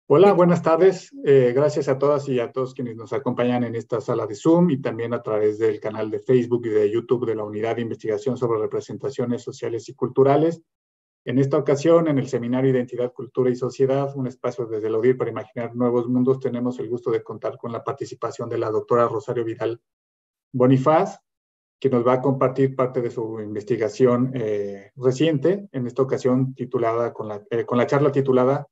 Hola, buenas tardes. Gracias a todas y a todos quienes nos acompañan en esta sala de Zoom y también a través del canal de Facebook y de YouTube de la Unidad de Investigación sobre Representaciones Sociales y Culturales. En esta ocasión, en el Seminario Identidad, Cultura y Sociedad, un espacio desde el ODIR para imaginar nuevos mundos, tenemos el gusto de contar con la participación de la doctora Rosario Vidal Bonifaz, que nos va a compartir parte de su investigación reciente, en esta ocasión titulada con la charla titulada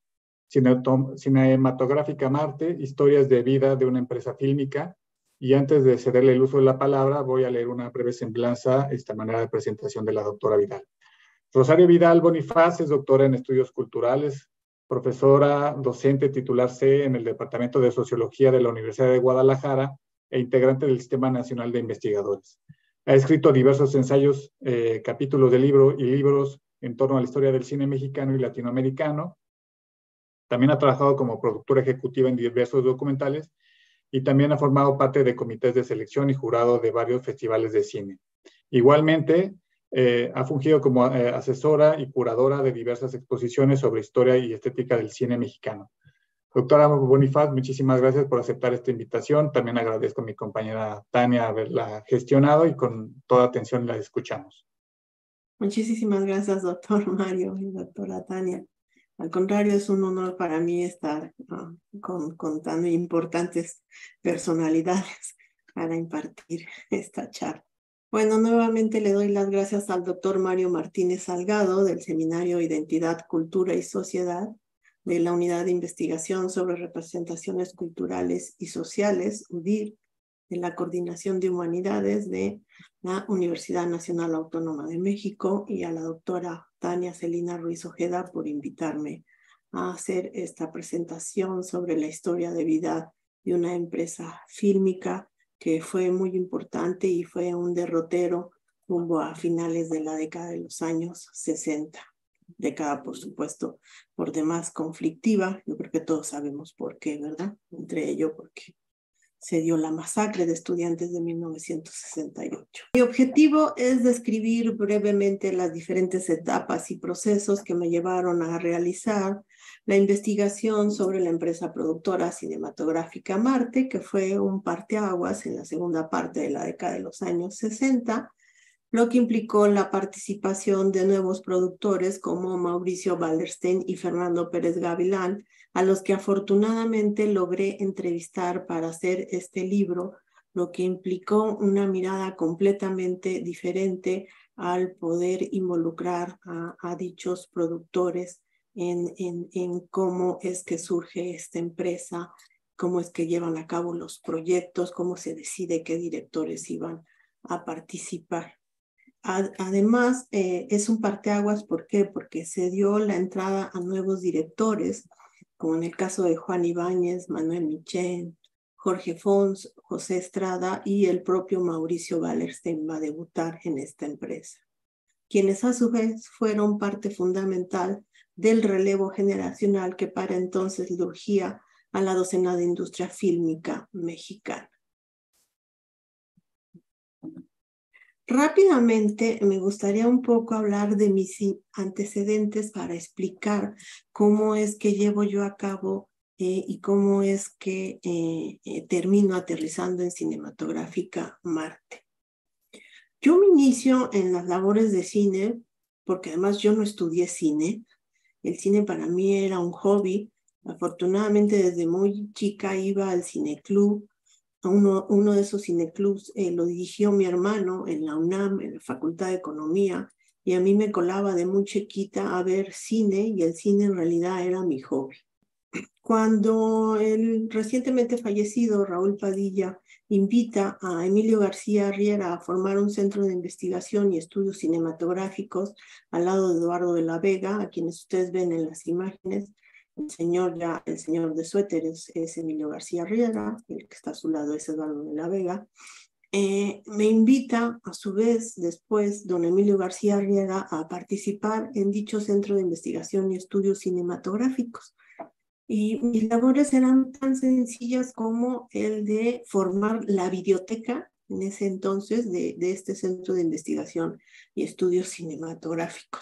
Cinematográfica Marte, historias de vida de una empresa fílmica. Y antes de cederle el uso de la palabra, voy a leer una breve semblanza, esta manera de presentación de la doctora Vidal. Rosario Vidal Bonifaz es doctora en estudios culturales, profesora docente titular C en el Departamento de Sociología de la Universidad de Guadalajara e integrante del Sistema Nacional de Investigadores. Ha escrito diversos ensayos, capítulos de libro y libros en torno a la historia del cine mexicano y latinoamericano. También ha trabajado como productora ejecutiva en diversos documentales y también ha formado parte de comités de selección y jurado de varios festivales de cine. Igualmente, ha fungido como asesora y curadora de diversas exposiciones sobre historia y estética del cine mexicano. Doctora Bonifaz, muchísimas gracias por aceptar esta invitación. También agradezco a mi compañera Tania haberla gestionado y con toda atención la escuchamos. Muchísimas gracias, doctor Mario y doctora Tania. Al contrario, es un honor para mí estar con tan importantes personalidades para impartir esta charla. Bueno, nuevamente le doy las gracias al doctor Mario Martínez Salgado del Seminario Identidad, Cultura y Sociedad de la Unidad de Investigación sobre Representaciones Culturales y Sociales, UDIR, de la Coordinación de Humanidades de la Universidad Nacional Autónoma de México, y a la doctora Tania Celina Ruiz Ojeda por invitarme a hacer esta presentación sobre la historia de vida de una empresa fílmica que fue muy importante y fue un derrotero rumbo a finales de la década de los años 60. Década, por supuesto, por demás conflictiva. Yo creo que todos sabemos por qué, ¿verdad? Entre ello porque se dio la masacre de estudiantes de 1968. Mi objetivo es describir brevemente las diferentes etapas y procesos que me llevaron a realizar la investigación sobre la empresa productora cinematográfica Marte, que fue un parteaguas en la segunda parte de la década de los años 60, lo que implicó la participación de nuevos productores como Mauricio Wallerstein y Fernando Pérez Gavilán, a los que afortunadamente logré entrevistar para hacer este libro, lo que implicó una mirada completamente diferente al poder involucrar a dichos productores en cómo es que surge esta empresa, cómo es que llevan a cabo los proyectos, cómo se decide qué directores iban a participar. Además, es un parteaguas, ¿por qué? Porque se dio la entrada a nuevos directores, como en el caso de Juan Ibáñez, Manuel Michel, Jorge Fons, José Estrada, y el propio Mauricio Wallerstein va a debutar en esta empresa, quienes a su vez fueron parte fundamental del relevo generacional que para entonces surgía a la docena de industria fílmica mexicana. Rápidamente me gustaría un poco hablar de mis antecedentes para explicar cómo es que llevo yo a cabo y cómo es que termino aterrizando en Cinematográfica Marte. Yo me inicio en las labores de cine porque además yo no estudié cine. El cine para mí era un hobby. Afortunadamente desde muy chica iba al cineclub. Uno de esos cineclubs lo dirigió mi hermano en la UNAM, en la Facultad de Economía, y a mí me colaba de muy chiquita a ver cine, y el cine en realidad era mi hobby. Cuando el recientemente fallecido Raúl Padilla invita a Emilio García Riera a formar un centro de investigación y estudios cinematográficos al lado de Eduardo de la Vega, a quienes ustedes ven en las imágenes, el señor de suéter es Emilio García Riera, el que está a su lado es Eduardo de la Vega. Me invita a su vez después don Emilio García Riera a participar en dicho centro de investigación y estudios cinematográficos. Y mis labores eran tan sencillas como el de formar la biblioteca en ese entonces de este centro de investigación y estudios cinematográficos.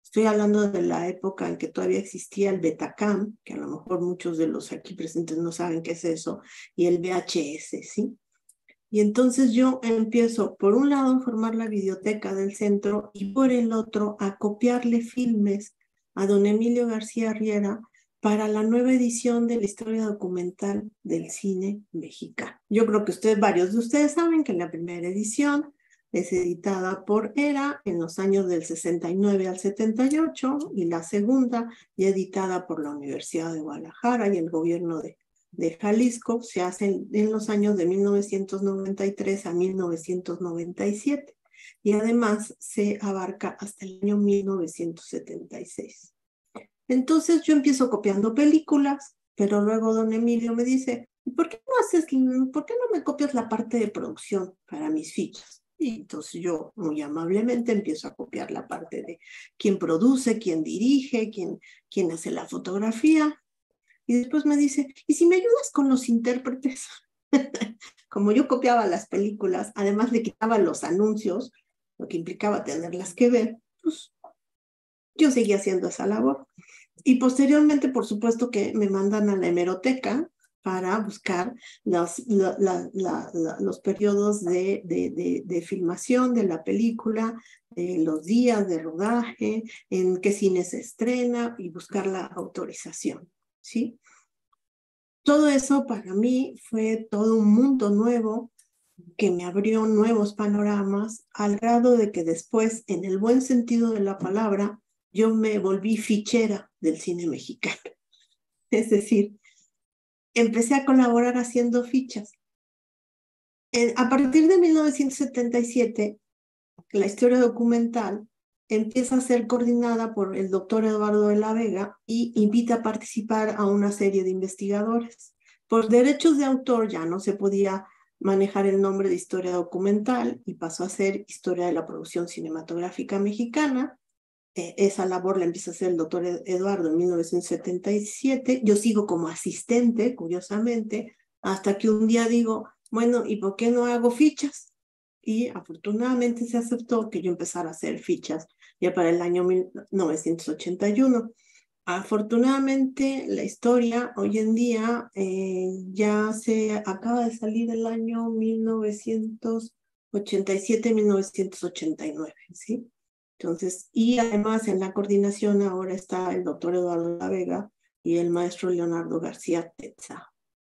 Estoy hablando de la época en que todavía existía el Betacam, que a lo mejor muchos de los aquí presentes no saben qué es eso, y el VHS, ¿sí? Y entonces yo empiezo, por un lado, a formar la biblioteca del centro y por el otro, a copiarle filmes a don Emilio García Riera para la nueva edición de la historia documental del cine mexicano. Yo creo que varios de ustedes saben que la primera edición es editada por ERA en los años del 69 al 78 y la segunda ya editada por la Universidad de Guadalajara y el gobierno de Jalisco se hace en los años de 1993 a 1997 y además se abarca hasta el año 1976. Entonces yo empiezo copiando películas, pero luego don Emilio me dice, por qué no me copias la parte de producción para mis fichas? Y entonces yo muy amablemente empiezo a copiar la parte de quién produce, quién dirige, quién hace la fotografía. Y después me dice, ¿y si me ayudas con los intérpretes? Como yo copiaba las películas, además le quitaba los anuncios, lo que implicaba tenerlas que ver, pues yo seguía haciendo esa labor. Y posteriormente, por supuesto, que me mandan a la hemeroteca para buscar los periodos de filmación de la película, los días de rodaje, en qué cine se estrena y buscar la autorización, ¿sí? Todo eso para mí fue todo un mundo nuevo que me abrió nuevos panoramas al grado de que después, en el buen sentido de la palabra, yo me volví fichera del cine mexicano. Es decir, empecé a colaborar haciendo fichas. A partir de 1977, la historia documental empieza a ser coordinada por el doctor Eduardo de la Vega y invita a participar a una serie de investigadores. Por derechos de autor ya no se podía manejar el nombre de historia documental y pasó a ser historia de la producción cinematográfica mexicana. Esa labor la empieza a hacer el doctor Eduardo en 1977. Yo sigo como asistente, curiosamente, hasta que un día digo, bueno, ¿y por qué no hago fichas? Y afortunadamente se aceptó que yo empezara a hacer fichas ya para el año 1981. Afortunadamente la historia hoy en día ya se acaba de salir el año 1987-1989, ¿sí? Entonces, y además en la coordinación ahora está el doctor Eduardo La Vega y el maestro Leonardo García Tetza.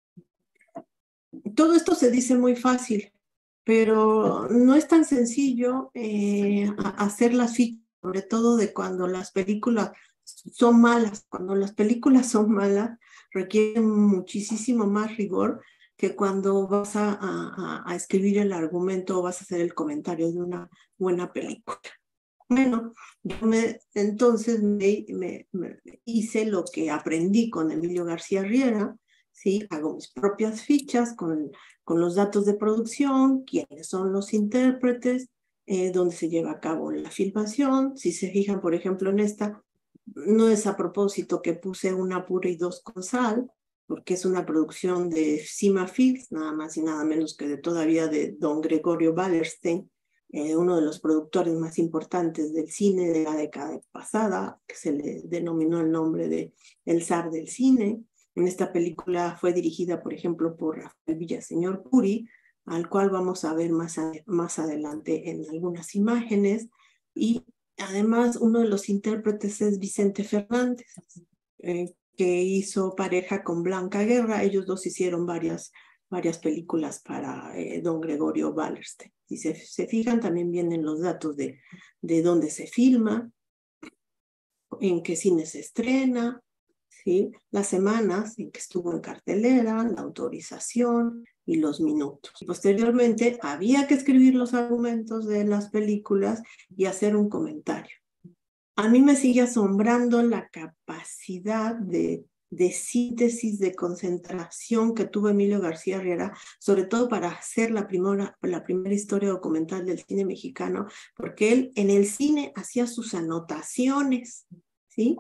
Todo esto se dice muy fácil, pero no es tan sencillo hacer las fichas, sobre todo de cuando las películas son malas. Cuando las películas son malas, requieren muchísimo más rigor que cuando vas a escribir el argumento o vas a hacer el comentario de una buena película. Bueno, yo entonces me hice lo que aprendí con Emilio García Riera, ¿sí? Hago mis propias fichas con los datos de producción, quiénes son los intérpretes, dónde se lleva a cabo la filmación. Si se fijan, por ejemplo, en esta, no es a propósito que puse una pura y dos con sal, porque es una producción de Cima Films, nada más y nada menos que todavía de don Gregorio Wallerstein, uno de los productores más importantes del cine de la década pasada, que se le denominó el nombre de el zar del cine. En esta película fue dirigida, por ejemplo, por Rafael Villaseñor Curi, al cual vamos a ver más adelante en algunas imágenes. Y además, uno de los intérpretes es Vicente Fernández, que hizo pareja con Blanca Guerra. Ellos dos hicieron varias películas para don Gregorio Wallerstein. Si se fijan, también vienen los datos de dónde se filma, en qué cine se estrena, ¿sí? Las semanas en que estuvo en cartelera, la autorización y los minutos. Y posteriormente había que escribir los argumentos de las películas y hacer un comentario. A mí me sigue asombrando la capacidad de síntesis, de concentración que tuvo Emilio García Riera, sobre todo para hacer la primera historia documental del cine mexicano, porque él en el cine hacía sus anotaciones, ¿sí?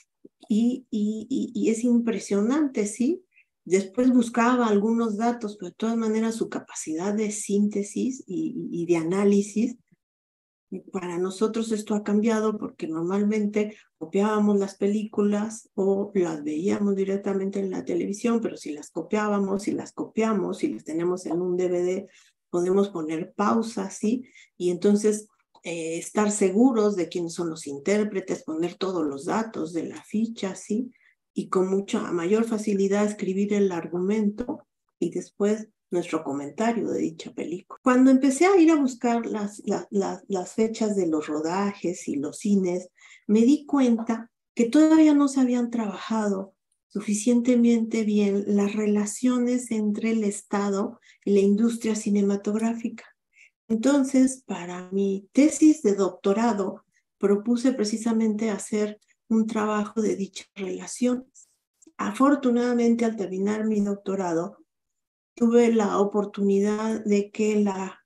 Y es impresionante, ¿sí? Después buscaba algunos datos, pero de todas maneras su capacidad de síntesis y de análisis Y para nosotros esto ha cambiado porque normalmente copiábamos las películas o las veíamos directamente en la televisión, pero si las copiábamos, si las copiamos, si las tenemos en un DVD, podemos poner pausa, ¿sí? Y entonces estar seguros de quiénes son los intérpretes, poner todos los datos de la ficha, ¿sí? Y con mucha mayor facilidad escribir el argumento y después nuestro comentario de dicha película. Cuando empecé a ir a buscar las fechas de los rodajes y los cines, me di cuenta que todavía no se habían trabajado suficientemente bien las relaciones entre el Estado y la industria cinematográfica. Entonces, para mi tesis de doctorado, propuse precisamente hacer un trabajo de dichas relaciones. Afortunadamente, al terminar mi doctorado, tuve la oportunidad de que la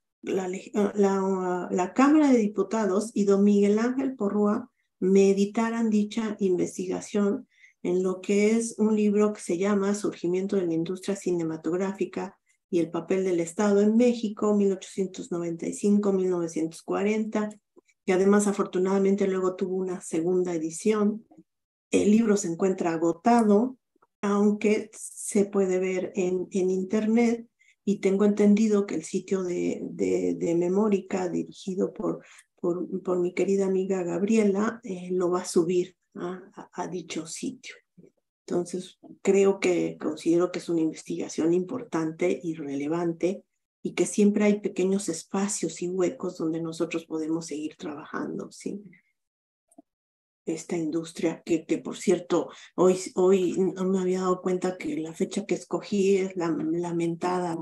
Cámara de Diputados y don Miguel Ángel Porrúa me editaran dicha investigación en lo que es un libro que se llama Surgimiento de la Industria Cinematográfica y el papel del Estado en México, 1895-1940, que además afortunadamente luego tuvo una segunda edición. El libro se encuentra agotado, aunque se puede ver en internet, y tengo entendido que el sitio de Memórica, dirigido por mi querida amiga Gabriela, lo va a subir a dicho sitio. Entonces, considero que es una investigación importante y relevante, y que siempre hay pequeños espacios y huecos donde nosotros podemos seguir trabajando, ¿sí? Esta industria que por cierto, hoy no me había dado cuenta que la fecha que escogí es la lamentada,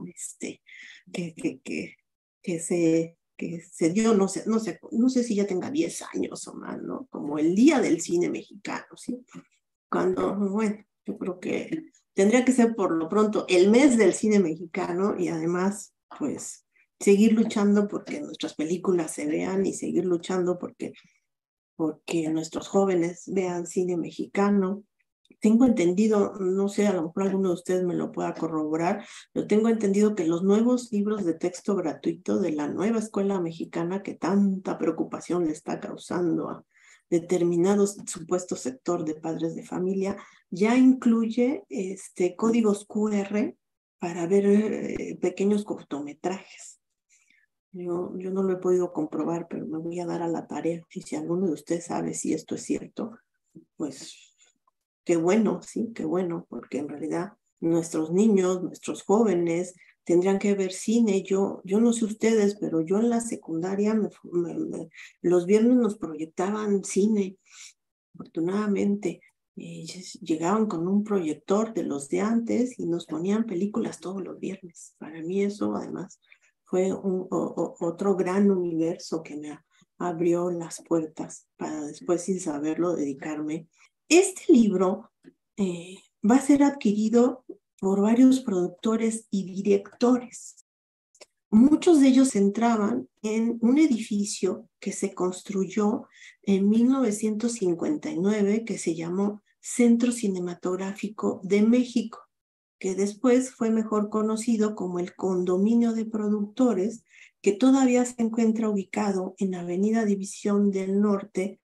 que se dio, no sé si ya tenga 10 años o más, ¿no? Como el Día del Cine Mexicano, ¿sí? Cuando, bueno, yo creo que tendría que ser por lo pronto el mes del cine mexicano, y además, pues, seguir luchando porque nuestras películas se vean, y seguir luchando porque nuestros jóvenes vean cine mexicano. Tengo entendido, no sé, a lo mejor alguno de ustedes me lo pueda corroborar, pero tengo entendido que los nuevos libros de texto gratuito de la nueva escuela mexicana, que tanta preocupación le está causando a determinado supuesto sector de padres de familia, ya incluye códigos QR para ver pequeños cortometrajes. Yo no lo he podido comprobar, pero me voy a dar a la tarea. Y si alguno de ustedes sabe si esto es cierto, pues qué bueno, sí, qué bueno, porque en realidad nuestros niños, nuestros jóvenes tendrían que ver cine. Yo no sé ustedes, pero yo en la secundaria los viernes nos proyectaban cine, afortunadamente. Llegaban con un proyector de los de antes y nos ponían películas todos los viernes. Para mí eso, además, fue otro gran universo que me abrió las puertas para después, sin saberlo, dedicarme. Este libro va a ser adquirido por varios productores y directores. Muchos de ellos se entraban en un edificio que se construyó en 1959, que se llamó Centro Cinematográfico de México, que después fue mejor conocido como el Condominio de Productores, que todavía se encuentra ubicado en Avenida División del Norte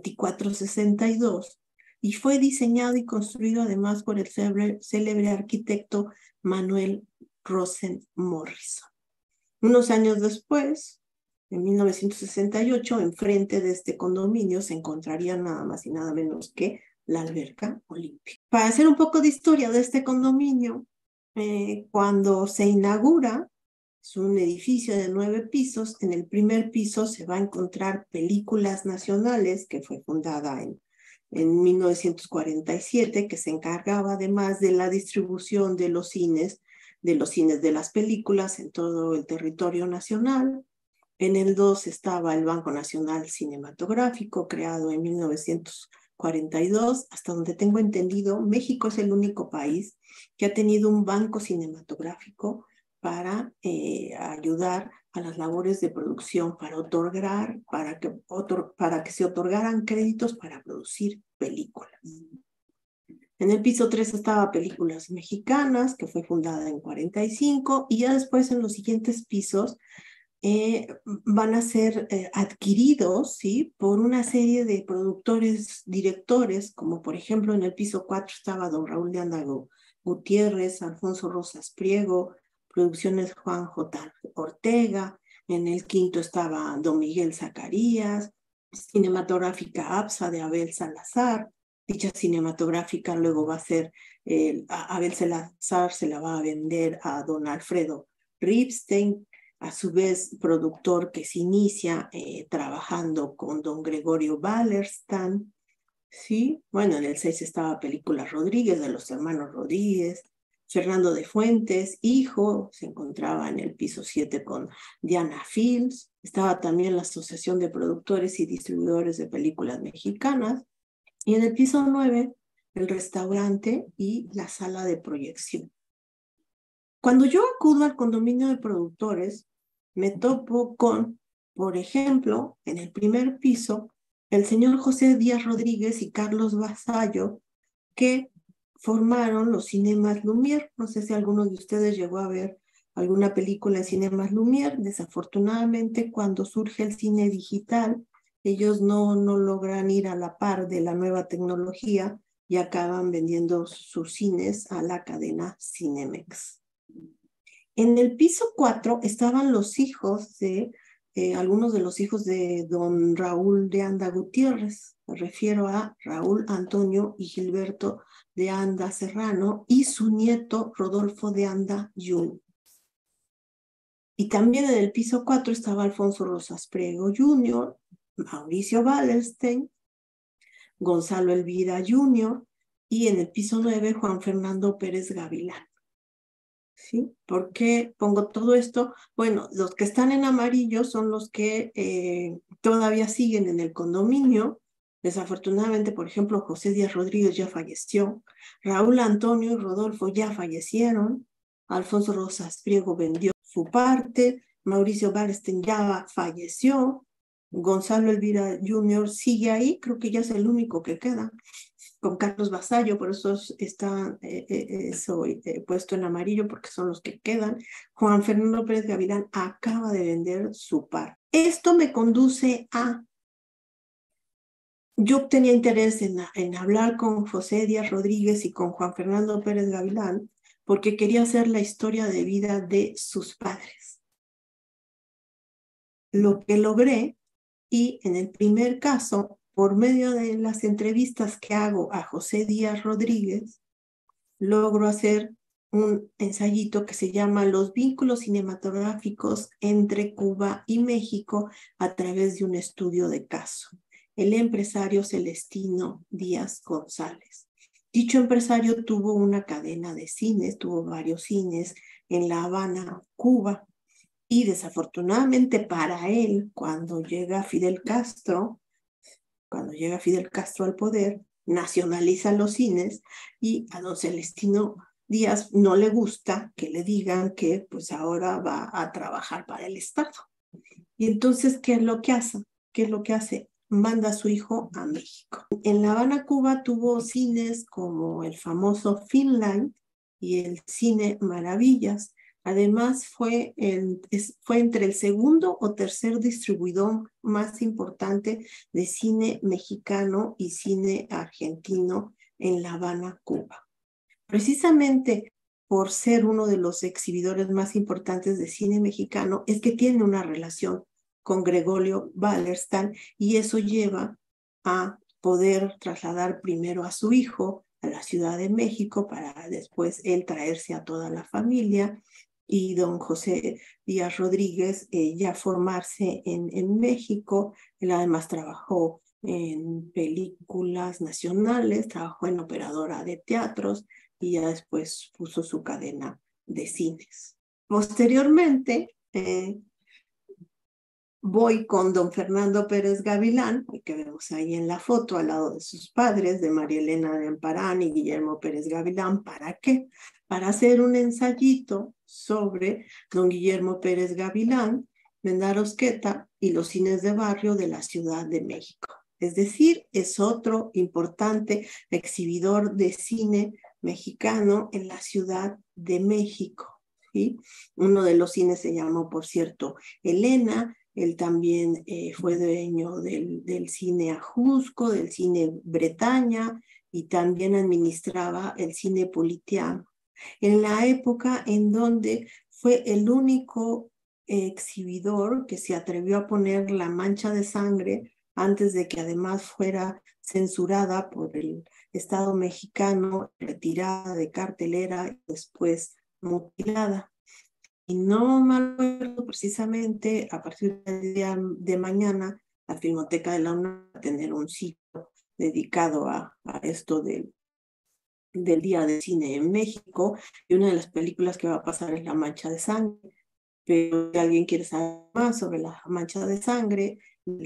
2462, y fue diseñado y construido además por el célebre arquitecto Manuel Rosen Morrison. Unos años después, en 1968, enfrente de este condominio se encontraría nada más y nada menos que la alberca olímpica. Para hacer un poco de historia de este condominio, cuando se inaugura, es un edificio de 9 pisos. En el primer piso se va a encontrar Películas Nacionales, que fue fundada en 1947, que se encargaba además de la distribución de los cines de las películas en todo el territorio nacional. En el 2 estaba el Banco Nacional Cinematográfico, creado en 1942. Hasta donde tengo entendido, México es el único país que ha tenido un banco cinematográfico para ayudar a las labores de producción, para que se otorgaran créditos para producir películas. En el piso 3 estaba Películas Mexicanas, que fue fundada en 45, y ya después en los siguientes pisos van a ser adquiridos, ¿sí?, por una serie de productores, directores, como por ejemplo en el piso 4 estaba don Raúl de Anda Gutiérrez, Alfonso Rosas Priego, Producciones Juan J. Ortega, en el quinto estaba don Miguel Zacarías, Cinematográfica APSA de Abel Salazar. Dicha cinematográfica luego va a ser, Abel Salazar se la va a vender a don Alfredo Ripstein, a su vez productor que se inicia trabajando con don Gregorio Wallerstein, ¿sí? Bueno, en el 6 estaba Películas Rodríguez, de los hermanos Rodríguez. Fernando de Fuentes, hijo, se encontraba en el piso 7 con Diana Films. Estaba también la Asociación de Productores y Distribuidores de Películas Mexicanas. Y en el piso 9, el restaurante y la sala de proyección. Cuando yo acudo al condominio de productores, me topo con, por ejemplo, en el primer piso, el señor José Díaz Rodríguez y Carlos Vasallo, que formaron los Cinemas Lumière. No sé si alguno de ustedes llegó a ver alguna película en Cinemas Lumière. Desafortunadamente, cuando surge el cine digital, ellos no logran ir a la par de la nueva tecnología y acaban vendiendo sus cines a la cadena Cinemex. En el piso 4 estaban los hijos de, algunos de los hijos de don Raúl de Anda Gutiérrez. Me refiero a Raúl Antonio y Gilberto de Anda Serrano y su nieto Rodolfo de Anda Jr. Y también en el piso 4 estaba Alfonso Rosas Priego Jr., Mauricio Wallerstein, Gonzalo Elvira Jr. y en el piso 9 Juan Fernando Pérez Gavilán. ¿Sí? ¿Por qué pongo todo esto? Bueno, los que están en amarillo son los que todavía siguen en el condominio. Desafortunadamente, por ejemplo, José Díaz Rodríguez ya falleció, Raúl Antonio y Rodolfo ya fallecieron, Alfonso Rosas Priego vendió su parte, Mauricio Wallerstein ya falleció, Gonzalo Elvira Jr. sigue ahí, creo que ya es el único que queda, con Carlos Vasallo, por eso está puesto en amarillo, porque son los que quedan. Juan Fernando Pérez Gavilán acaba de vender su par. Esto me conduce a... Yo tenía interés en hablar con José Díaz Rodríguez y con Juan Fernando Pérez Gavilán, porque quería hacer la historia de vida de sus padres. Lo que logré, y en el primer caso, por medio de las entrevistas que hago a José Díaz Rodríguez, logro hacer un ensayito que se llama Los vínculos cinematográficos entre Cuba y México a través de un estudio de caso. El empresario Celestino Díaz González. Dicho empresario tuvo una cadena de cines, tuvo varios cines en La Habana, Cuba, y desafortunadamente para él, cuando llega Fidel Castro al poder, nacionaliza los cines y a don Celestino Díaz no le gusta que le digan que pues ahora va a trabajar para el Estado. Y entonces, ¿qué es lo que hace? Manda a su hijo a México. En La Habana, Cuba, tuvo cines como el famoso Finland y el Cine Maravillas. Además, fue entre el segundo o tercer distribuidor más importante de cine mexicano y cine argentino en La Habana, Cuba. Precisamente por ser uno de los exhibidores más importantes de cine mexicano, es que tiene una relación con Gregorio Wallerstein y eso lleva a poder trasladar primero a su hijo a la Ciudad de México para después él traerse a toda la familia y don José Díaz Rodríguez ya formarse en México. Él además trabajó en películas nacionales, trabajó en operadora de teatros y ya después puso su cadena de cines. Posteriormente, voy con don Fernando Pérez Gavilán, que vemos ahí en la foto al lado de sus padres, de María Elena de Amparán y Guillermo Pérez Gavilán. ¿Para qué? Para hacer un ensayito sobre don Guillermo Pérez Gavilán, Mendarosqueta y los cines de barrio de la Ciudad de México. Es decir, es otro importante exhibidor de cine mexicano en la Ciudad de México. ¿sí? Uno de los cines se llamó, por cierto, Elena. Él también fue dueño del cine Ajusco, del cine Bretaña, y también administraba el cine Politeama. En la época en donde fue el único exhibidor que se atrevió a poner La Mancha de Sangre antes de que además fuera censurada por el Estado mexicano, retirada de cartelera y después mutilada. Y no me acuerdo precisamente, a partir del día de mañana, la Filmoteca de la UNAM va a tener un sitio dedicado a esto del Día del Cine en México, y una de las películas que va a pasar es La Mancha de Sangre. Pero si alguien quiere saber más sobre La Mancha de Sangre,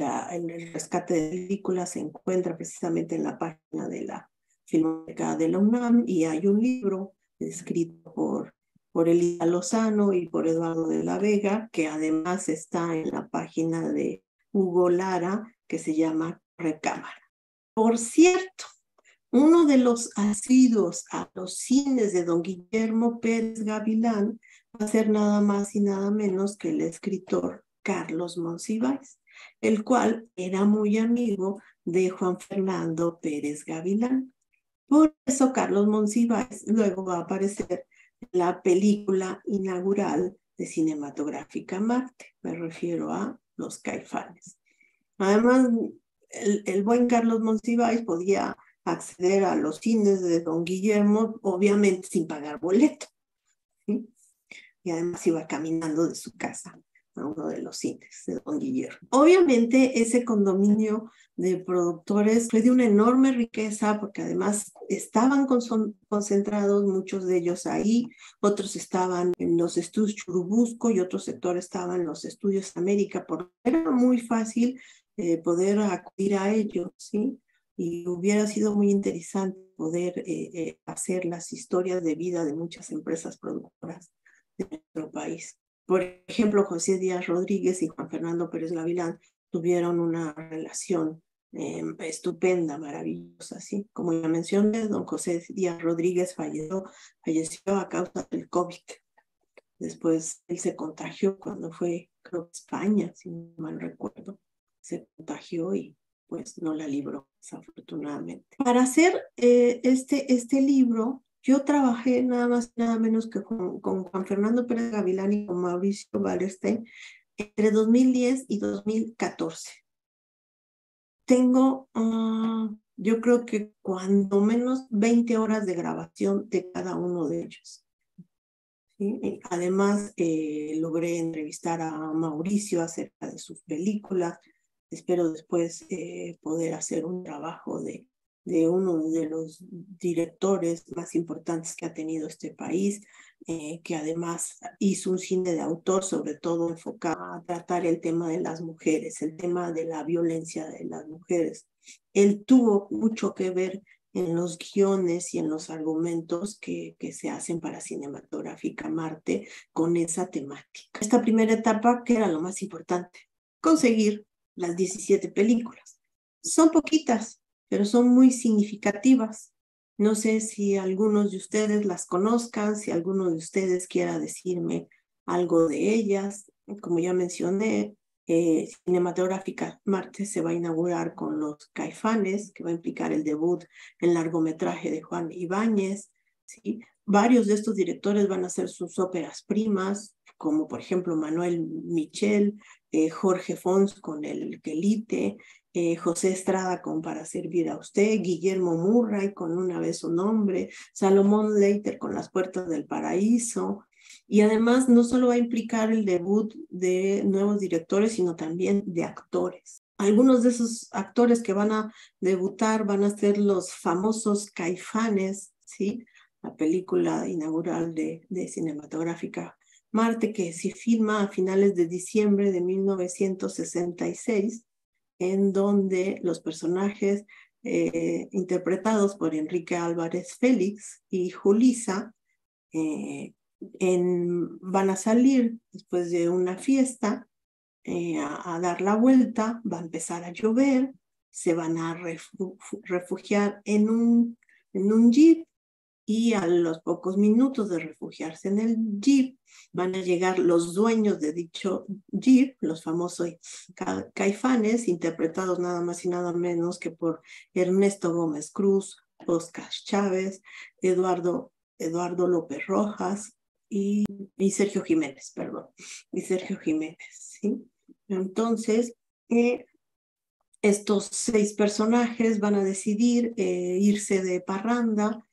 el rescate de películas se encuentra precisamente en la página de la Filmoteca de la UNAM, y hay un libro escrito por Elida Lozano y por Eduardo de la Vega, que además está en la página de Hugo Lara, que se llama Recámara. Por cierto, uno de los asiduos a los cines de don Guillermo Pérez Gavilán va a ser nada más y nada menos que el escritor Carlos Monsiváis, el cual era muy amigo de Juan Fernando Pérez Gavilán. Por eso Carlos Monsiváis luego va a aparecer en la película inaugural de Cinematográfica Marte. Me refiero a Los Caifanes. Además, el buen Carlos Monsiváis podía acceder a los cines de don Guillermo, obviamente sin pagar boleto, ¿sí? Y además iba caminando de su casa a uno de los cines de don Guillermo. Obviamente ese condominio de productores fue de una enorme riqueza, porque además estaban concentrados muchos de ellos ahí, otros estaban en los estudios Churubusco y otro sector estaba en los estudios América, porque era muy fácil poder acudir a ellos, ¿sí? Y hubiera sido muy interesante poder hacer las historias de vida de muchas empresas productoras de nuestro país. Por ejemplo, José Díaz Rodríguez y Juan Fernando Pérez Gavilán tuvieron una relación estupenda, maravillosa, ¿sí? Como ya mencioné, don José Díaz Rodríguez falleció a causa del COVID. Después él se contagió cuando fue, creo que España, si no mal recuerdo. Se contagió y pues no la libró, desafortunadamente. Para hacer este libro, yo trabajé nada más y nada menos que con Juan Fernando Pérez Gavilán y con Mauricio Wallerstein entre 2010 y 2014. Tengo, yo creo que cuando menos 20 horas de grabación de cada uno de ellos. ¿Sí? Además, logré entrevistar a Mauricio acerca de sus películas. Espero después poder hacer un trabajo de uno de los directores más importantes que ha tenido este país, que además hizo un cine de autor, sobre todo enfocado a tratar el tema de las mujeres, el tema de la violencia de las mujeres. Él tuvo mucho que ver en los guiones y en los argumentos que se hacen para Cinematográfica Marte con esa temática. Esta primera etapa, que era lo más importante, conseguir las 17 películas. Son poquitas, pero son muy significativas. No sé si algunos de ustedes las conozcan, si alguno de ustedes quiera decirme algo de ellas. Como ya mencioné, Cinematográfica Marte se va a inaugurar con Los Caifanes, que va a implicar el debut en largometraje de Juan Ibáñez, ¿sí? Varios de estos directores van a hacer sus óperas primas, como por ejemplo Manuel Michel, Jorge Fons con El Quelite, José Estrada con Para Servir a Usted, Guillermo Murray con Una vez un hombre, Salomón Leiter con Las Puertas del Paraíso. Y además no solo va a implicar el debut de nuevos directores, sino también de actores. Algunos de esos actores que van a debutar van a ser los famosos Caifanes, ¿sí? La película inaugural de Cinematográfica Marte, que se filma a finales de diciembre de 1966, en donde los personajes interpretados por Enrique Álvarez Félix y Julissa van a salir después de una fiesta a dar la vuelta, va a empezar a llover, se van a refugiar en un jeep y a los pocos minutos de refugiarse en el jeep, van a llegar los dueños de dicho jeep, los famosos Caifanes, interpretados nada más y nada menos que por Ernesto Gómez Cruz, Oscar Chávez, Eduardo López Rojas y Sergio Jiménez, perdón, y Sergio Jiménez, ¿sí? Entonces, estos 6 personajes van a decidir irse de parranda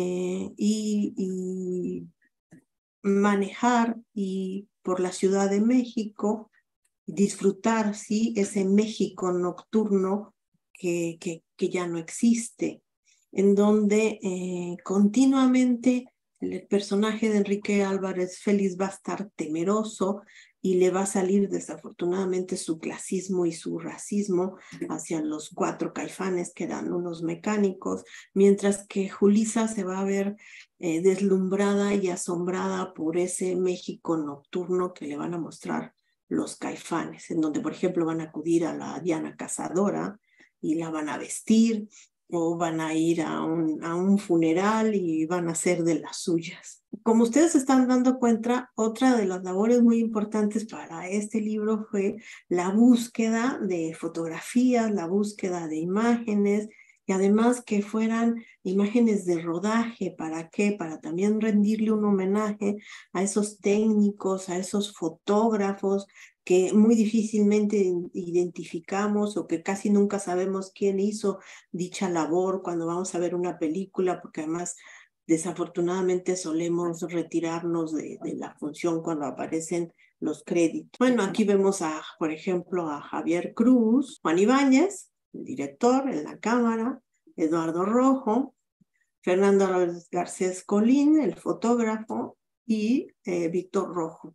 y manejar por la Ciudad de México, disfrutar, ¿sí?, ese México nocturno que ya no existe, en donde continuamente el personaje de Enrique Álvarez Félix va a estar temeroso y le va a salir desafortunadamente su clasismo y su racismo hacia los 4 Caifanes, que eran unos mecánicos, mientras que Julissa se va a ver deslumbrada y asombrada por ese México nocturno que le van a mostrar los Caifanes, en donde, por ejemplo, van a acudir a la Diana Cazadora y la van a vestir, o van a ir a un funeral y van a ser de las suyas. Como ustedes se están dando cuenta, otra de las labores muy importantes para este libro fue la búsqueda de fotografías, la búsqueda de imágenes, y además que fueran imágenes de rodaje. ¿Para qué? Para también rendirle un homenaje a esos técnicos, a esos fotógrafos que muy difícilmente identificamos o que casi nunca sabemos quién hizo dicha labor cuando vamos a ver una película, porque además desafortunadamente solemos retirarnos de la función cuando aparecen los créditos. Bueno, aquí vemos por ejemplo, a Javier Cruz, Juan Ibáñez, el director en la cámara, Eduardo Rojo, Fernando Garcés Colín, el fotógrafo, y Víctor Rojo.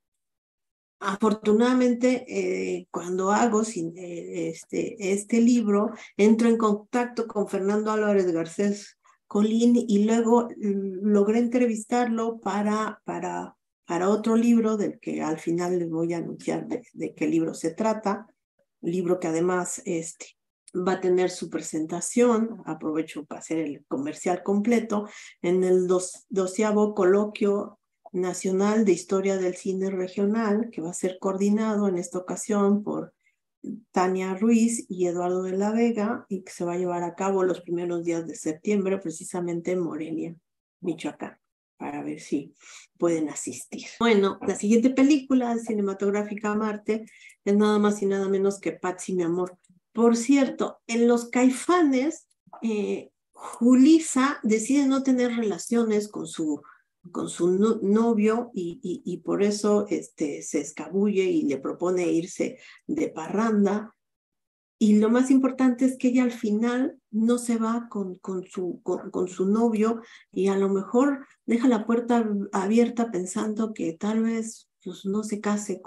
Afortunadamente, cuando hago este libro, entro en contacto con Fernando Álvarez Garcés Colín y luego logré entrevistarlo para otro libro del que al final les voy a anunciar de qué libro se trata, libro que además va a tener su presentación, aprovecho para hacer el comercial completo, en el 12º Coloquio Nacional de Historia del Cine Regional, que va a ser coordinado en esta ocasión por Tania Ruiz y Eduardo de la Vega, y que se va a llevar a cabo los primeros días de septiembre, precisamente en Morelia, Michoacán, para ver si pueden asistir. Bueno, la siguiente película cinematográfica Marte es nada más y nada menos que Patsy, mi amor. Por cierto, en los Caifanes, Julissa decide no tener relaciones con su novio y por eso se escabulle y le propone irse de parranda. Y lo más importante es que ella al final no se va con su novio, y a lo mejor deja la puerta abierta pensando que tal vez pues, no se case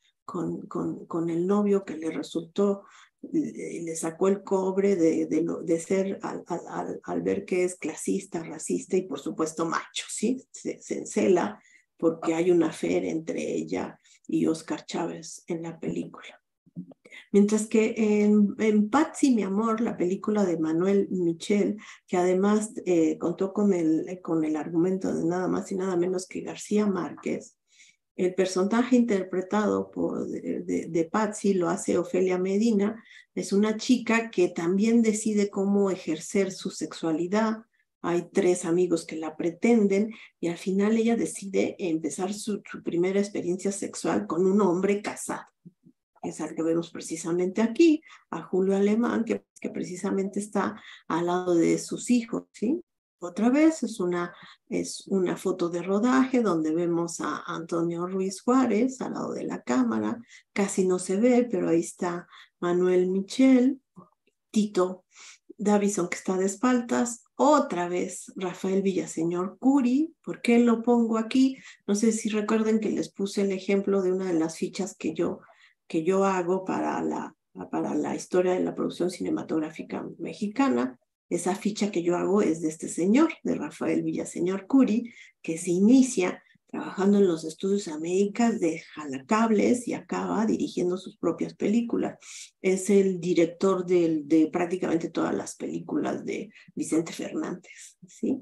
con el novio que le resultó, le sacó el cobre de ser al ver que es clasista, racista y por supuesto macho, ¿sí? Se encela porque hay una affair entre ella y Oscar Chávez en la película. Mientras que en Patsy, mi amor, la película de Manuel Michel, que además contó con el argumento de nada más y nada menos que García Márquez, el personaje interpretado de Patsy lo hace Ofelia Medina. Es una chica que también decide cómo ejercer su sexualidad. Hay 3 amigos que la pretenden y al final ella decide empezar su primera experiencia sexual con un hombre casado. Es al que vemos precisamente aquí, a Julio Alemán, que precisamente está al lado de sus hijos, ¿sí? Otra vez es una foto de rodaje donde vemos a Antonio Ruiz Juárez al lado de la cámara, casi no se ve, pero ahí está Manuel Michel, Tito Davison, que está de espaldas, otra vez Rafael Villaseñor Curi. ¿Por qué lo pongo aquí? No sé si recuerden que les puse el ejemplo de una de las fichas que yo hago para la historia de la producción cinematográfica mexicana. Esa ficha que yo hago es de este señor, de Rafael Villaseñor Curi, que se inicia trabajando en los estudios Américas de Jalacables y acaba dirigiendo sus propias películas. Es el director de prácticamente todas las películas de Vicente Fernández, ¿sí?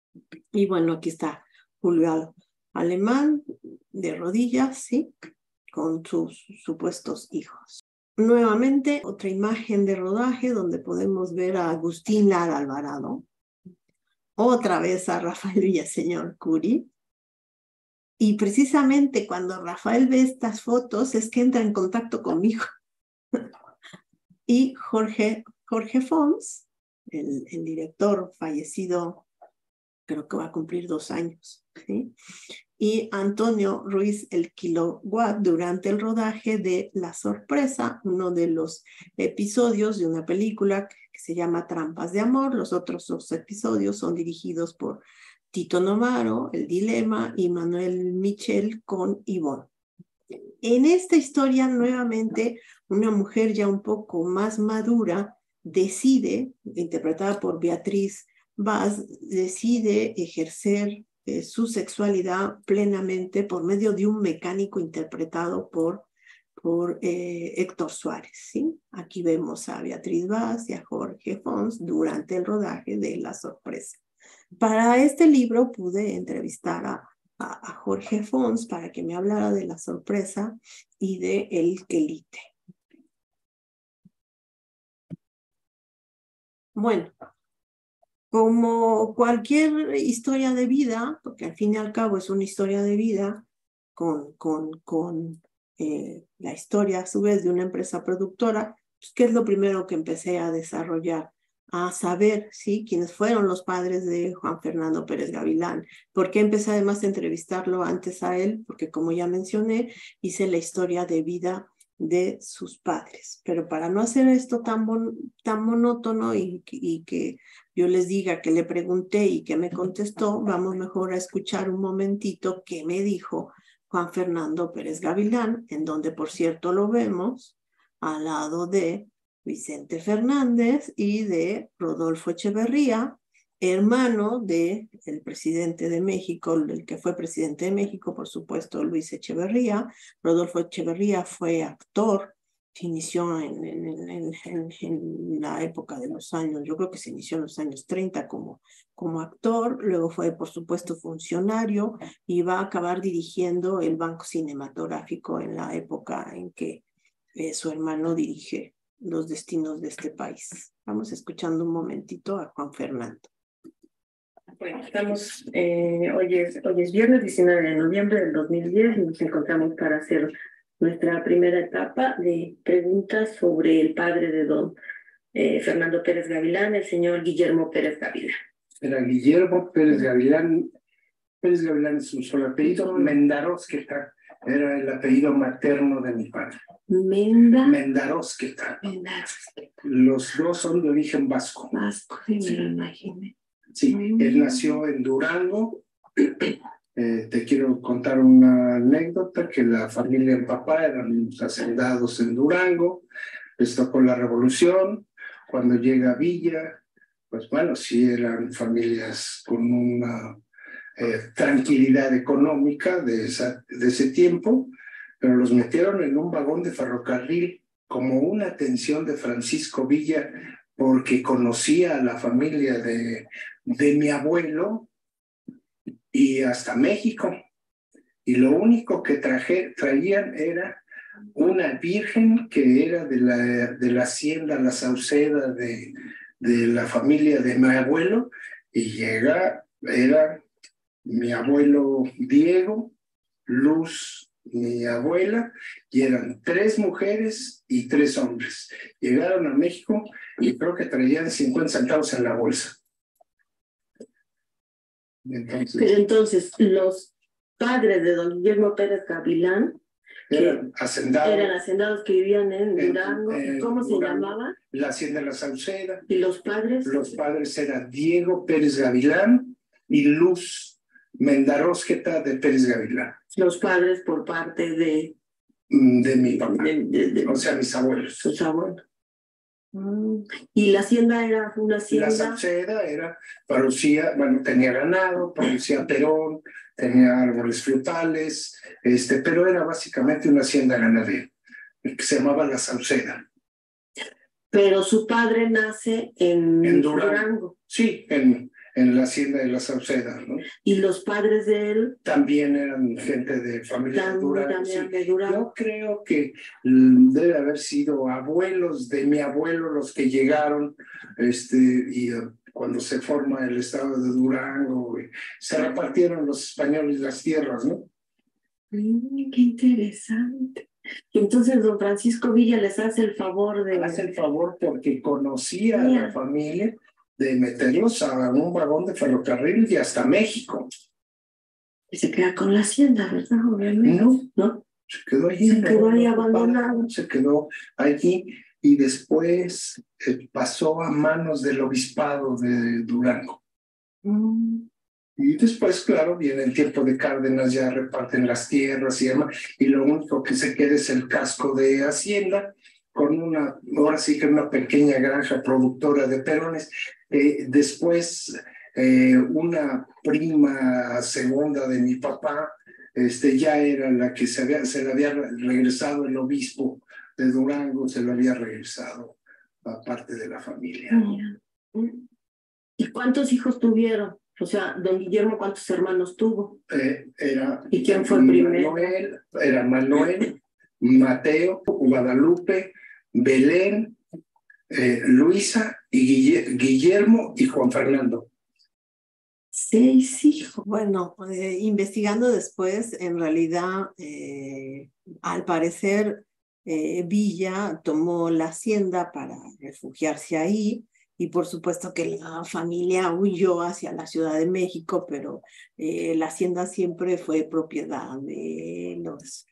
Y bueno, aquí está Julio Alemán de rodillas, ¿sí? Con sus supuestos hijos. Nuevamente, otra imagen de rodaje donde podemos ver a Agustín Lara Alvarado, otra vez a Rafael Villaseñor Curi. Y precisamente cuando Rafael ve estas fotos es que entra en contacto conmigo. Y Jorge Fons, el director fallecido, creo que va a cumplir 2 años, ¿sí? Y Antonio Ruiz el Kilowatt durante el rodaje de La Sorpresa, uno de los episodios de una película que se llama Trampas de Amor. Los otros 2 episodios son dirigidos por Tito Nomaro, El Dilema, y Manuel Michel con Ivonne. En esta historia, nuevamente, una mujer ya un poco más madura decide, interpretada por Beatriz Vaz, decide ejercer su sexualidad plenamente por medio de un mecánico interpretado por Héctor Suárez, ¿sí? Aquí vemos a Beatriz Vaz y a Jorge Fons durante el rodaje de La Sorpresa. Para este libro pude entrevistar a Jorge Fons para que me hablara de La Sorpresa y de El Quelite. Bueno, como cualquier historia de vida, porque al fin y al cabo es una historia de vida, con la historia a su vez de una empresa productora, pues, ¿qué es lo primero que empecé a desarrollar? A saber, ¿sí?, quiénes fueron los padres de Juan Fernando Pérez Gavilán. ¿Por qué empecé además a entrevistarlo antes a él? Porque como ya mencioné, hice la historia de vida de sus padres. Pero para no hacer esto tan monótono y que yo les diga que le pregunté y que me contestó, vamos mejor a escuchar un momentito qué me dijo Juan Fernando Pérez Gavilán, en donde por cierto lo vemos al lado de Vicente Fernández y de Rodolfo Echeverría, hermano del presidente de México, el que fue presidente de México, por supuesto, Luis Echeverría. Rodolfo Echeverría fue actor, se inició en la época de los años, yo creo que se inició en los años 30 como actor, luego fue, por supuesto, funcionario y va a acabar dirigiendo el Banco Cinematográfico en la época en que su hermano dirige los destinos de este país. Vamos escuchando un momentito a Juan Fernando. Bueno, estamos, hoy es viernes 19 de noviembre del 2010 y nos encontramos para hacer nuestra primera etapa de preguntas sobre el padre de don Fernando Pérez Gavilán, el señor Guillermo Pérez Gavilán. Era Guillermo Pérez Gavilán. Pérez Gavilán es un solo apellido. Mendarósqueta era el apellido materno de mi padre. Mendarósqueta. Los 2 son de origen vasco. Vasco, sí, me lo imaginé. Sí, él nació en Durango. Te quiero contar una anécdota, que la familia del papá eran hacendados en Durango. Les tocó la revolución. Cuando llega a Villa, pues bueno, sí eran familias con una tranquilidad económica de ese tiempo, pero los metieron en un vagón de ferrocarril como una atención de Francisco Villa, porque conocía a la familia de mi abuelo y hasta México. Y lo único que traían era una virgen que era de la hacienda La Sauceda de la familia de mi abuelo, y era mi abuelo Diego, Luz, mi abuela, y eran 3 mujeres y 3 hombres. Llegaron a México y creo que traían 50 centavos en la bolsa. Pero entonces, los padres de don Guillermo Pérez Gavilán eran hacendados que vivían en Durango. ¿Cómo se llamaba? La hacienda La Sauceda. ¿Y los padres? Los padres eran Diego Pérez Gavilán y Luz Mendarósqueta de Pérez Gavilán. Los padres por parte de mi papá, o sea, mis abuelos. Sus abuelos. ¿Y la hacienda era una hacienda? La Sauceda producía, bueno, tenía ganado, producía perón, tenía árboles frutales, pero era básicamente una hacienda ganadera, que se llamaba La Sauceda. Pero su padre nace en Durango. Sí, en en la hacienda de la Sauceda, ¿no? Y los padres de él también eran gente de familia de Durango. también Sí. de Durango. Yo creo que debe haber sido abuelos de mi abuelo los que llegaron, y cuando se forma el estado de Durango, se repartieron los españoles las tierras, ¿no? Qué interesante. Y entonces don Francisco Villa les hace el favor de... Hace el favor porque conocía a la familia de meterlos a un vagón de ferrocarril y hasta México. Y se queda con la hacienda, ¿verdad? Obviamente. No, se quedó allí. Se quedó ahí abandonado. Se quedó allí y después pasó a manos del obispado de Durango. Y después, claro, viene el tiempo de Cárdenas, ya reparten las tierras y demás, y lo único que se queda es el casco de Hacienda, con ahora sí que una pequeña granja productora de perones. Después, una prima segunda de mi papá, ya era la que se le había regresado el obispo de Durango, se lo había regresado a parte de la familia. ¿Y cuántos hijos tuvieron? O sea, don Guillermo, ¿cuántos hermanos tuvo? ¿Y quién fue el primero? Era Manuel, Mateo, Guadalupe, Belén, Luisa, y Guillermo y Juan Fernando. 6 hijos. Bueno, investigando después, en realidad, al parecer, Villa tomó la hacienda para refugiarse ahí. Y por supuesto que la familia huyó hacia la Ciudad de México, pero la hacienda siempre fue propiedad de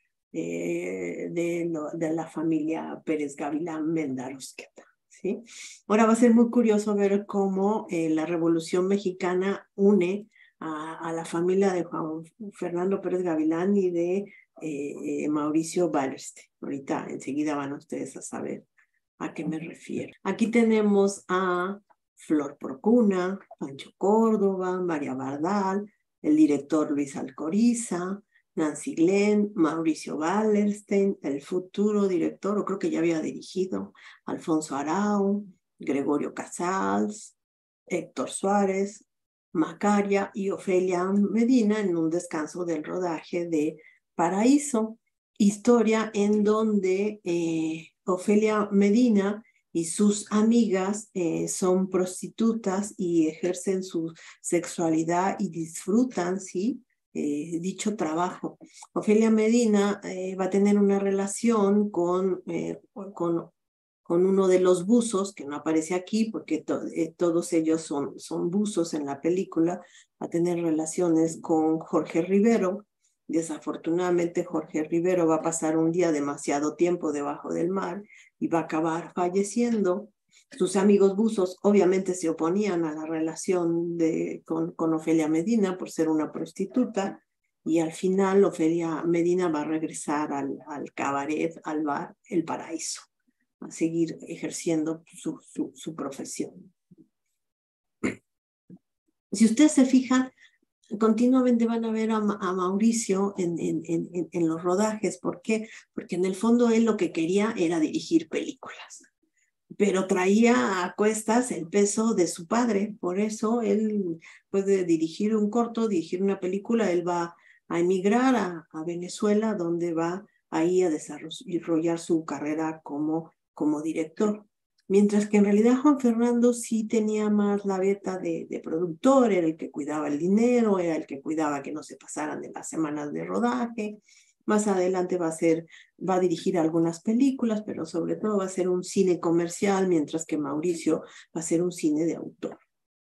la familia Pérez Gavilán Mendarosqueta, ¿sí? Ahora va a ser muy curioso ver cómo la Revolución Mexicana une a la familia de Juan Fernando Pérez Gavilán y de Mauricio Wallerstein. Ahorita enseguida van ustedes a saber a qué me refiero. Aquí tenemos a Flor Procuna, Pancho Córdoba, María Bardal, el director Luis Alcoriza, Nancy Glenn, Mauricio Wallerstein, el futuro director, o creo que ya había dirigido, Alfonso Arau, Gregorio Casals, Héctor Suárez, Macaria y Ofelia Medina en un descanso del rodaje de Paraíso, historia en donde Ofelia Medina y sus amigas son prostitutas y ejercen su sexualidad y disfrutan, ¿sí? Dicho trabajo. Ofelia Medina va a tener una relación con uno de los buzos, que no aparece aquí porque todos ellos son buzos en la película, va a tener relaciones con Jorge Rivero. Desafortunadamente, Jorge Rivero va a pasar un día demasiado tiempo debajo del mar y va a acabar falleciendo. Sus amigos buzos obviamente se oponían a la relación con Ofelia Medina por ser una prostituta, y al final Ofelia Medina va a regresar al cabaret, al bar El Paraíso, a seguir ejerciendo su profesión. Si ustedes se fijan, continuamente van a ver a Mauricio en los rodajes. ¿Por qué? Porque en el fondo él lo que quería era dirigir películas, pero traía a cuestas el peso de su padre. Por eso él puede dirigir un corto, dirigir una película. Él va a emigrar a Venezuela, donde va ahí a desarrollar su carrera como director. Mientras que en realidad Juan Fernando sí tenía más la beta de productor, era el que cuidaba el dinero, era el que cuidaba que no se pasaran de las semanas de rodaje. Más adelante va a dirigir algunas películas, pero sobre todo va a ser un cine comercial, mientras que Mauricio va a ser un cine de autor.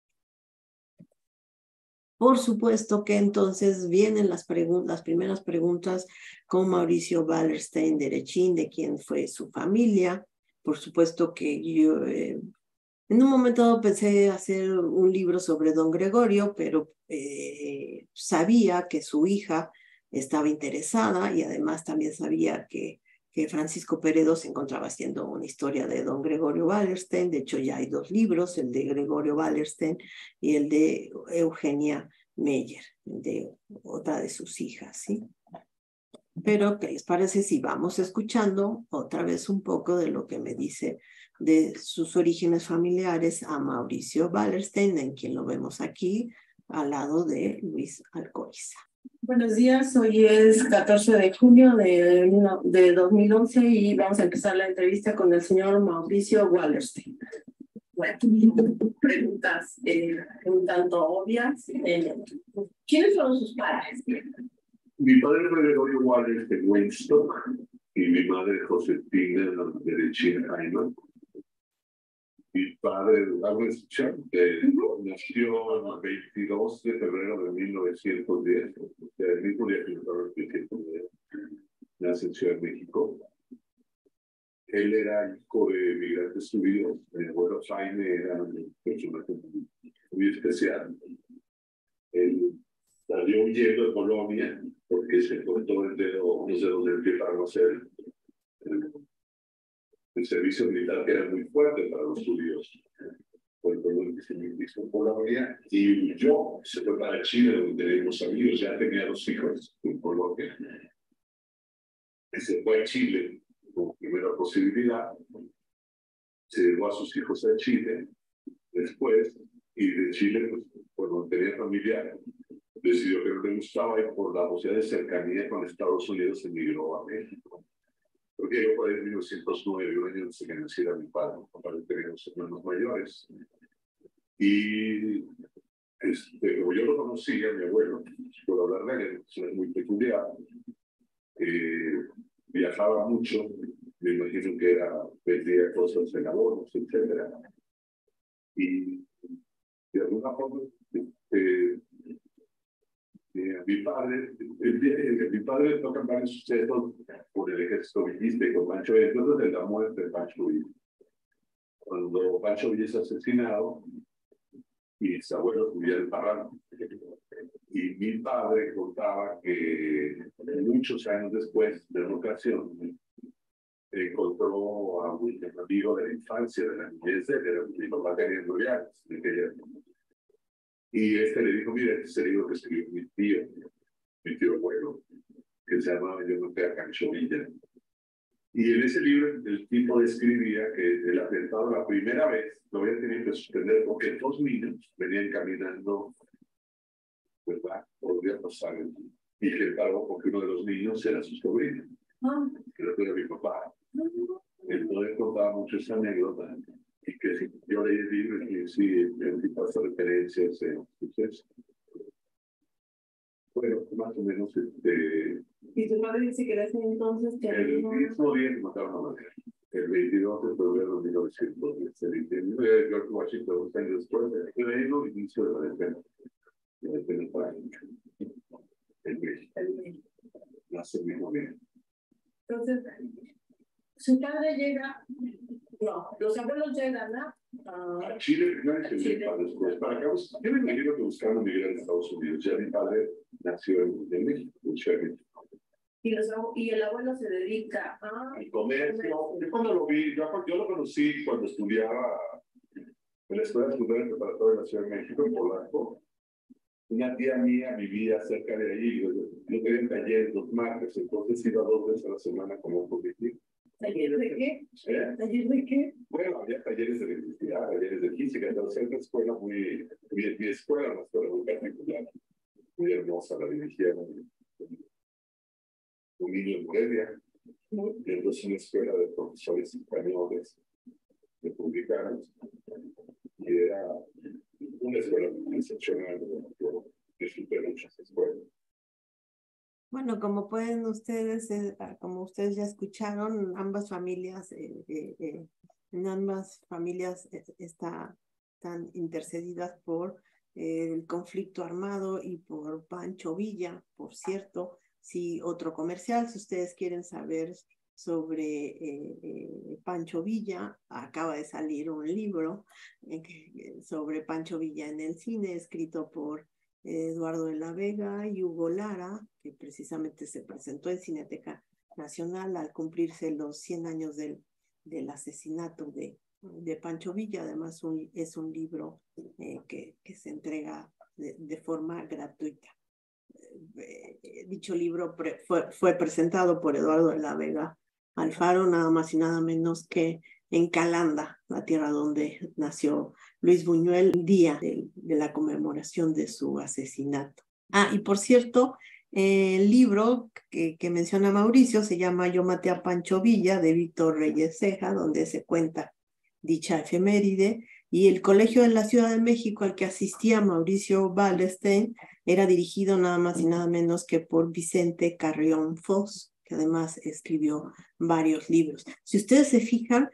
Por supuesto que entonces vienen las primeras preguntas con Mauricio Wallerstein derechín, de quién fue su familia. Por supuesto que yo en un momento dado pensé hacer un libro sobre don Gregorio, pero sabía que su hija estaba interesada, y además también sabía que Francisco Peredo se encontraba haciendo una historia de don Gregorio Wallerstein. De hecho, ya hay 2 libros, el de Gregorio Wallerstein y el de Eugenia Meyer, de otra de sus hijas, ¿sí? Pero, ¿qué les parece si vamos escuchando otra vez un poco de lo que me dice de sus orígenes familiares a Mauricio Wallerstein, en quien lo vemos aquí, al lado de Luis Alcoriza. Buenos días, hoy es 14 de junio de 2011 y vamos a empezar la entrevista con el señor Mauricio Wallerstein. Bueno, preguntas un tanto obvias. ¿Quiénes fueron sus padres? Mi padre fue Gregorio Wallerstein de Weinstock y mi madre Josefina de Chirjaima. Mi padre, ¿alguna excepción? Nació el 22 de febrero de 1910, el mismo día que yo nació en Ciudad de México. Él era hijo de migrantes judíos. Mi abuelo Jaime era un personaje muy especial. Él salió huyendo de Colombia porque se cortó el dedo, unos dedos del pie para no hacer el servicio militar, que era muy fuerte para los judíos. Fue todo el que se hizo en Colombia y yo se fue para Chile, donde teníamos amigos, ya tenía 2 hijos en Colombia. Y se fue a Chile como primera posibilidad. Se llevó a sus hijos a Chile después, y de Chile, pues, cuando tenía familia, decidió que no le gustaba y por la posibilidad de cercanía con Estados Unidos emigró a México. Porque yo por ahí en 1909, un año antes de que naciera mi padre, tenía 2 hermanos mayores. Y como yo lo conocía, mi abuelo, por hablar de él, es muy peculiar, viajaba mucho, me imagino que vendía cosas en abonos, etc. Y de alguna forma, mi padre toca varios sucesos por el ejército villista y con Pancho Villa, entonces de la muerte de Pancho Villa. Cuando Pancho Villa es asesinado, mis abuelos vivían en Parrán. Y mi padre contaba que muchos años después, de una ocasión, encontró a un amigo de la infancia, de la niñez, mi papá tenía 9 años en aquella época. Y le dijo, mira, este es el libro que escribió mi tío abuelo, que se llamaba Yo no te Pancho Villa. Y en ese libro el tipo describía que el atentado la primera vez lo había tenido que suspender porque 2 niños venían caminando, ¿verdad? Podría pasar. Y que paró porque uno de los niños era su sobrino, que era mi papá. Entonces contaba mucho esa anécdota. Y que si yo leí el libro y sí, el tipo hace referencia a ese suceso. Bueno, más o menos. ¿Y tu padre dice que era ese entonces? El mismo día que mataron a María, el 22 de febrero de 1910. El 21 de George Washington, 2 años después, el pleno inicio de la defensa. La defensa para el México. Nace el mismo día. Entonces, su padre llega, no, los abuelos llegan a Chile primero y mi padre después. Para acá, yo me imagino que buscaron migrar a Estados Unidos. Ya mi padre nació en México, en Ciudad de México. Y el abuelo se dedica al comercio. Yo cuando lo vi, yo lo conocí cuando estudiaba en la Escuela Secundaria Preparatoria de la Ciudad de México, en Polanco. Una tía mía vivía cerca de allí. Yo tenía talleres los martes, entonces iba 2 veces a la semana como político. ¿Talleres de qué? ¿Talleres de qué? Bueno, había talleres de electricidad, talleres de física, entonces era una escuela mi escuela, una escuela muy particular, muy hermosa, la dirigía un niño en Morelia, y entonces una escuela de profesores españoles, republicanos, y era una escuela muy excepcional, yo disfruté mucho esa escuela. Bueno, como pueden ustedes, como ustedes ya escucharon, ambas familias, en ambas familias están intercedidas por el conflicto armado y por Pancho Villa, por cierto. Si otro comercial, si ustedes quieren saber sobre Pancho Villa, acaba de salir un libro sobre Pancho Villa en el cine, escrito por Eduardo de la Vega y Hugo Lara, que precisamente se presentó en Cineteca Nacional al cumplirse los 100 años del asesinato de Pancho Villa. Además, es un libro que se entrega de forma gratuita. Dicho libro fue presentado por Eduardo de la Vega Alfaro, nada más y nada menos que en Calanda, la tierra donde nació Luis Buñuel, el día de la conmemoración de su asesinato. Y por cierto, el libro que menciona Mauricio se llama Yo maté a Pancho Villa, de Víctor Reyes Ceja, donde se cuenta dicha efeméride, y el colegio de la Ciudad de México al que asistía Mauricio Wallerstein era dirigido nada más y nada menos que por Vicente Carrión Foz, que además escribió varios libros. Si ustedes se fijan,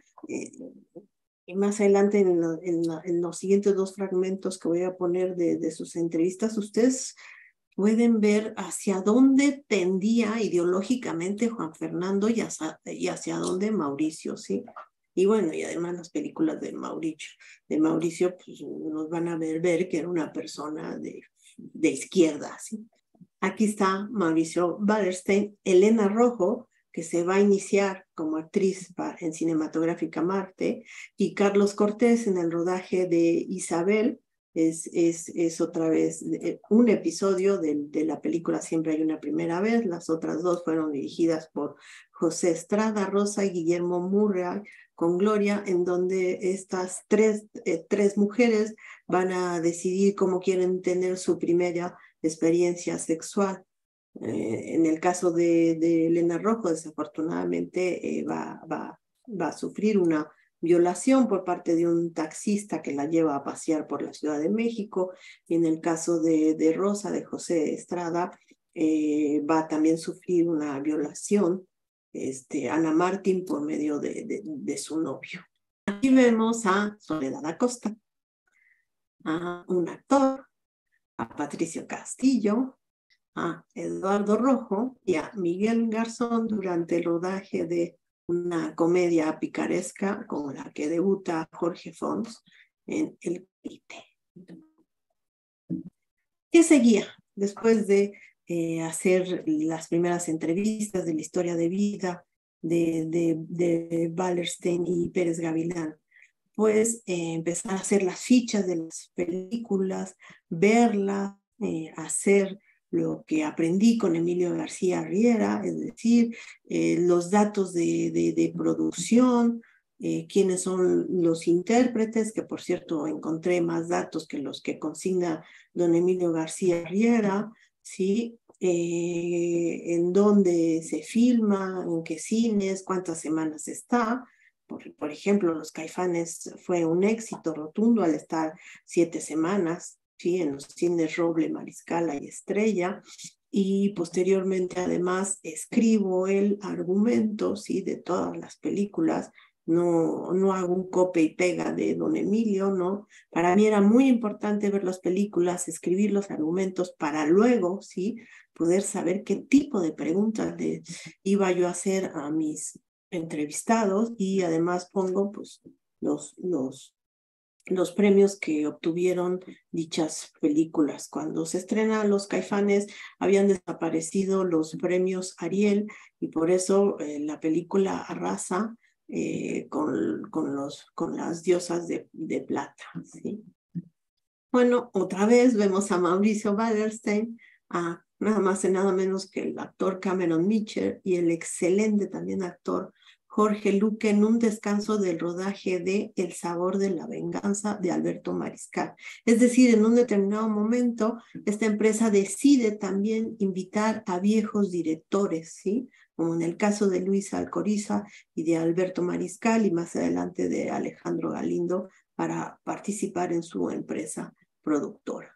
y más adelante en los siguientes dos fragmentos que voy a poner de sus entrevistas, ustedes pueden ver hacia dónde tendía ideológicamente Juan Fernando y hacia dónde Mauricio, ¿sí? Y bueno, y además las películas de Mauricio pues, nos van a ver que era una persona de izquierda, ¿sí? Aquí está Mauricio Wallerstein, Elena Rojo, que se va a iniciar como actriz en Cinematográfica Marte, y Carlos Cortés en el rodaje de Isabel. Es otra vez un episodio de la película Siempre hay una primera vez. Las otras dos fueron dirigidas por José Estrada Rosa y Guillermo Murray con Gloria, en donde estas tres mujeres van a decidir cómo quieren tener su primera experiencia sexual. En el caso de Elena Rojo, desafortunadamente va a sufrir una violación por parte de un taxista que la lleva a pasear por la Ciudad de México. Y en el caso de Rosa, de José Estrada, va a también sufrir una violación, Ana Martín, por medio de su novio. Aquí vemos a Soledad Acosta, a un actor, a Patricio Castillo, a Eduardo Rojo y a Miguel Garzón durante el rodaje de una comedia picaresca con la que debuta Jorge Fons en El Quite. ¿Qué seguía después de hacer las primeras entrevistas de la historia de vida de Wallerstein y Pérez Gavilán? Pues empezar a hacer las fichas de las películas, verlas, hacer lo que aprendí con Emilio García Riera, es decir, los datos de producción, quiénes son los intérpretes, que por cierto encontré más datos que los que consigna don Emilio García Riera, ¿sí? En dónde se filma, en qué cines, cuántas semanas está. Por ejemplo, Los Caifanes fue un éxito rotundo al estar 7 semanas, ¿sí? En los cines Roble, Mariscala y Estrella, y posteriormente además escribo el argumento, ¿sí? De todas las películas. No hago un copia y pega de don Emilio, ¿no? Para mí era muy importante ver las películas, escribir los argumentos para luego, ¿sí? Poder saber qué tipo de preguntas iba yo a hacer a mis entrevistados, y además pongo pues los premios que obtuvieron dichas películas. Cuando se estrenan Los Caifanes habían desaparecido los premios Ariel, y por eso la película arrasa con las diosas de plata, ¿sí? Bueno, otra vez vemos a Mauricio Wallerstein, a nada más y nada menos que el actor Cameron Mitchell y el excelente también actor Jorge Luque en un descanso del rodaje de El sabor de la venganza de Alberto Mariscal. Es decir, en un determinado momento, esta empresa decide también invitar a viejos directores, ¿sí? Como en el caso de Luis Alcoriza y de Alberto Mariscal, y más adelante de Alejandro Galindo, para participar en su empresa productora.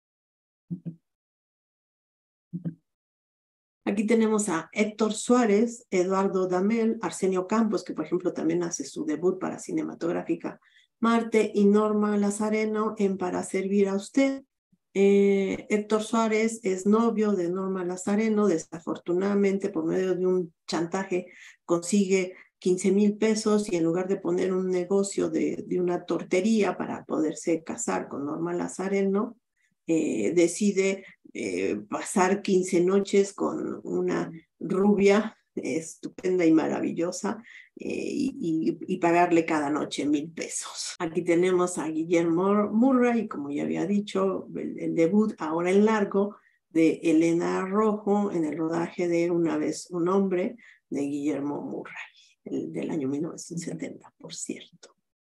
Aquí tenemos a Héctor Suárez, Eduardo Damel, Arsenio Campos, que por ejemplo también hace su debut para Cinematográfica Marte, y Norma Lazareno en Para servir a usted. Héctor Suárez es novio de Norma Lazareno. Desafortunadamente, por medio de un chantaje, consigue 15,000 pesos, y en lugar de poner un negocio de una tortería para poderse casar con Norma Lazareno, decide pasar 15 noches con una rubia estupenda y maravillosa, y pagarle cada noche 1,000 pesos. Aquí tenemos a Guillermo Murray, como ya había dicho, el debut ahora en largo de Elena Rojo en el rodaje de Una vez un hombre, de Guillermo Murray. el del año 1970, por cierto.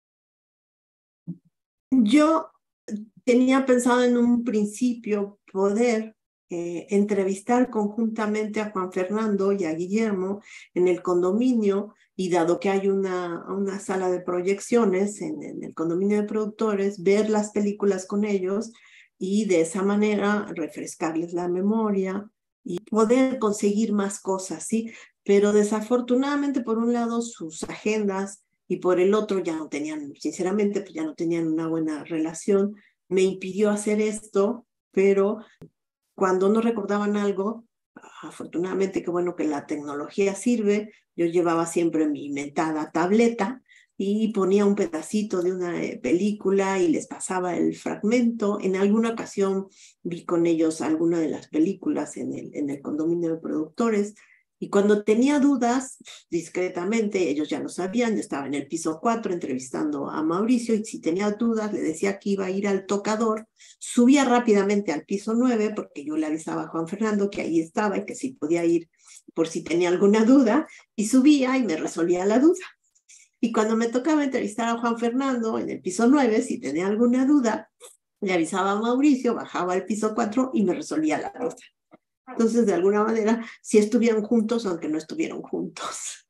Yo tenía pensado en un principio poder entrevistar conjuntamente a Juan Fernando y a Guillermo en el condominio, y dado que hay una sala de proyecciones en el condominio de productores, ver las películas con ellos y de esa manera refrescarles la memoria y poder conseguir más cosas, ¿sí? Pero desafortunadamente, por un lado, sus agendas y por el otro ya no tenían, sinceramente, pues ya no tenían una buena relación, me impidió hacer esto, pero cuando no recordaban algo, afortunadamente, qué bueno que la tecnología sirve, yo llevaba siempre mi mentada tableta y ponía un pedacito de una película y les pasaba el fragmento. En alguna ocasión vi con ellos alguna de las películas en el condominio de productores, y cuando tenía dudas, discretamente, ellos ya lo sabían, yo estaba en el piso 4 entrevistando a Mauricio, y si tenía dudas le decía que iba a ir al tocador, subía rápidamente al piso 9 porque yo le avisaba a Juan Fernando que ahí estaba y que si podía ir por si tenía alguna duda, y subía y me resolvía la duda. Y cuando me tocaba entrevistar a Juan Fernando en el piso 9, si tenía alguna duda, le avisaba a Mauricio, bajaba al piso 4 y me resolvía la duda. Entonces, de alguna manera, sí estuvieron juntos, aunque no estuvieron juntos.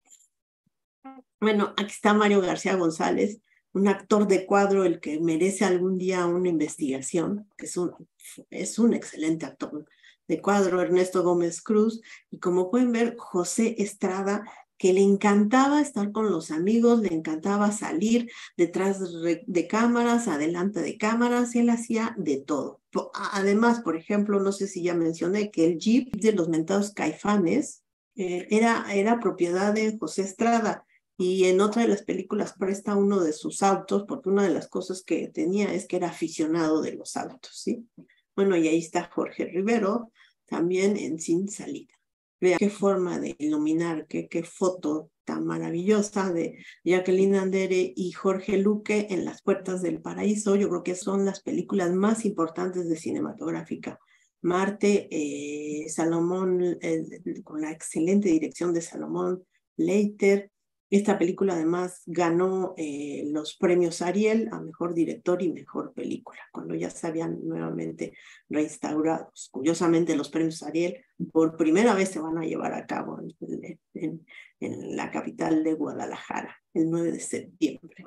Bueno, aquí está Mario García González, un actor de cuadro, el que merece algún día una investigación, que es un excelente actor de cuadro. Ernesto Gómez Cruz, y como pueden ver, José Estrada, que le encantaba estar con los amigos, le encantaba salir detrás de cámaras, adelante de cámaras, él hacía de todo. Además, por ejemplo, no sé si ya mencioné que el Jeep de los mentados Caifanes era propiedad de José Estrada, y en otra de las películas presta uno de sus autos, porque una de las cosas que tenía es que era aficionado de los autos, ¿sí? Bueno, y ahí está Jorge Rivero, también en Sin Salida. Vean qué forma de iluminar, qué foto tan maravillosa de Jacqueline Andere y Jorge Luque en Las Puertas del Paraíso. Yo creo que son las películas más importantes de cinematográfica. Marte, Salomón, con la excelente dirección de Salomón Leiter. Esta película además ganó los premios Ariel a Mejor Director y Mejor Película, cuando ya se habían nuevamente reinstaurados. Curiosamente, los premios Ariel por primera vez se van a llevar a cabo en la capital de Guadalajara, el 9 de septiembre.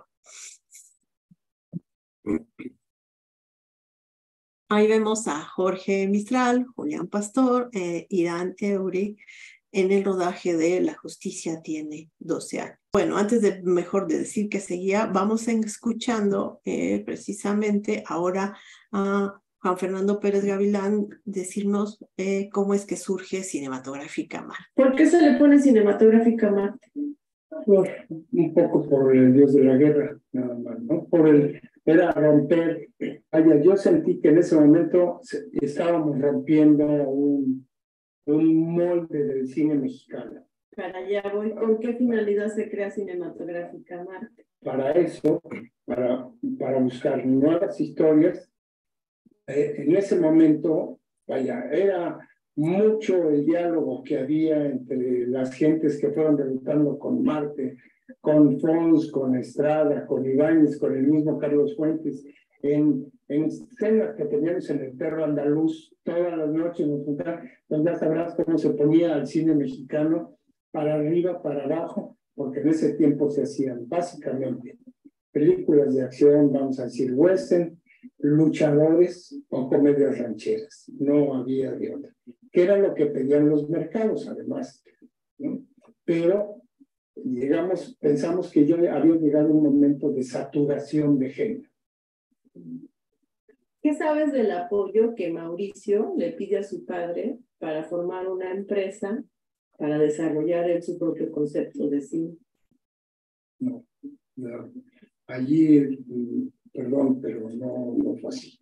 Ahí vemos a Jorge Mistral, Julián Pastor, Irán Eury, en el rodaje de La Justicia Tiene 12 años. Bueno, antes de decir que seguía, vamos escuchando precisamente ahora a Juan Fernando Pérez Gavilán decirnos cómo es que surge Cinematográfica Marte. ¿Por qué se le pone Cinematográfica Marte? Un poco por el dios de la guerra, nada más, ¿no? Era romper. Yo sentí que en ese momento estábamos rompiendo un molde del cine mexicano. Para allá voy. ¿Con qué finalidad se crea Cinematográfica Marte? Para eso, para buscar nuevas historias. En ese momento, era mucho el diálogo que había entre las gentes que fueron debutando con Marte, con Fons, con Estrada, con Ibáñez, con el mismo Carlos Fuentes, en escenas que teníamos en el Perro Andaluz todas las noches, donde ya sabrás cómo se ponía al cine mexicano para arriba, para abajo, porque en ese tiempo se hacían básicamente películas de acción, vamos a decir western, luchadores o comedias rancheras. No había de otra. Que era lo que pedían los mercados, además, ¿no? Pero pensamos que ya había llegado un momento de saturación de género. ¿Qué sabes del apoyo que Mauricio le pide a su padre para formar una empresa para desarrollar su propio concepto de cine? No. Allí, perdón, pero no fue así.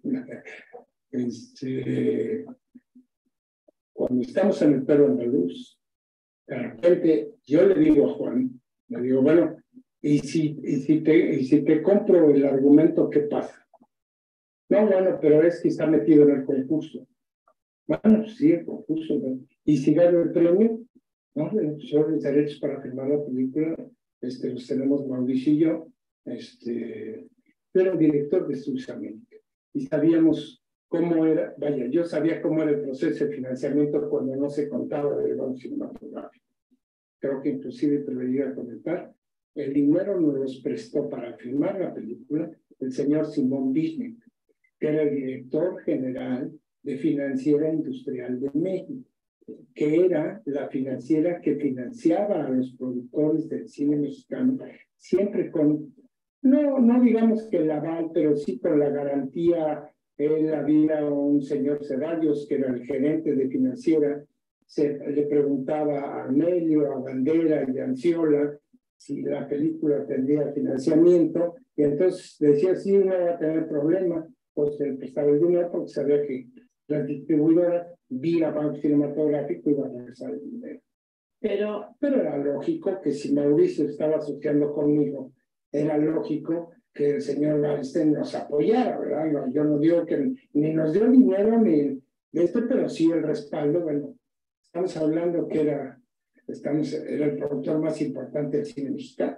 Cuando estamos en el Perro Andaluz, de repente yo le digo a Juan, le digo, bueno, ¿y si te compro el argumento, qué pasa? No, bueno, pero es que está metido en el concurso. Bueno, sí, el concurso, ¿no? ¿Y si gano el premio? ¿no? Los derechos para filmar la película los tenemos Mauricio y yo. Yo era el director de Estudios América y sabíamos cómo era, vaya, yo sabía cómo era el proceso de financiamiento cuando no se contaba del banco cinematográfico. Creo que inclusive te lo iba a comentar. El dinero nos los prestó para filmar la película el señor Simón Bismarck, que era el director general de Financiera Industrial de México, que era la financiera que financiaba a los productores del cine mexicano, siempre con, no digamos que el aval, pero sí con la garantía. Él había un señor Ceballos, que era el gerente de financiera, le preguntaba a Amelio, a Bandera y a Anciola si la película tendría financiamiento, y entonces decía, sí, no va a tener problema, pues él prestaba el dinero porque sabía que la distribuidora, vía Banco Cinematográfico, iba a regresar el dinero. Pero era lógico que si Mauricio estaba asociando conmigo, era lógico que el señor Weinstein nos apoyara, ¿verdad? No, yo no digo que ni nos dio dinero ni de esto, pero sí el respaldo. Bueno, estamos hablando que era el productor más importante del cine mexicano.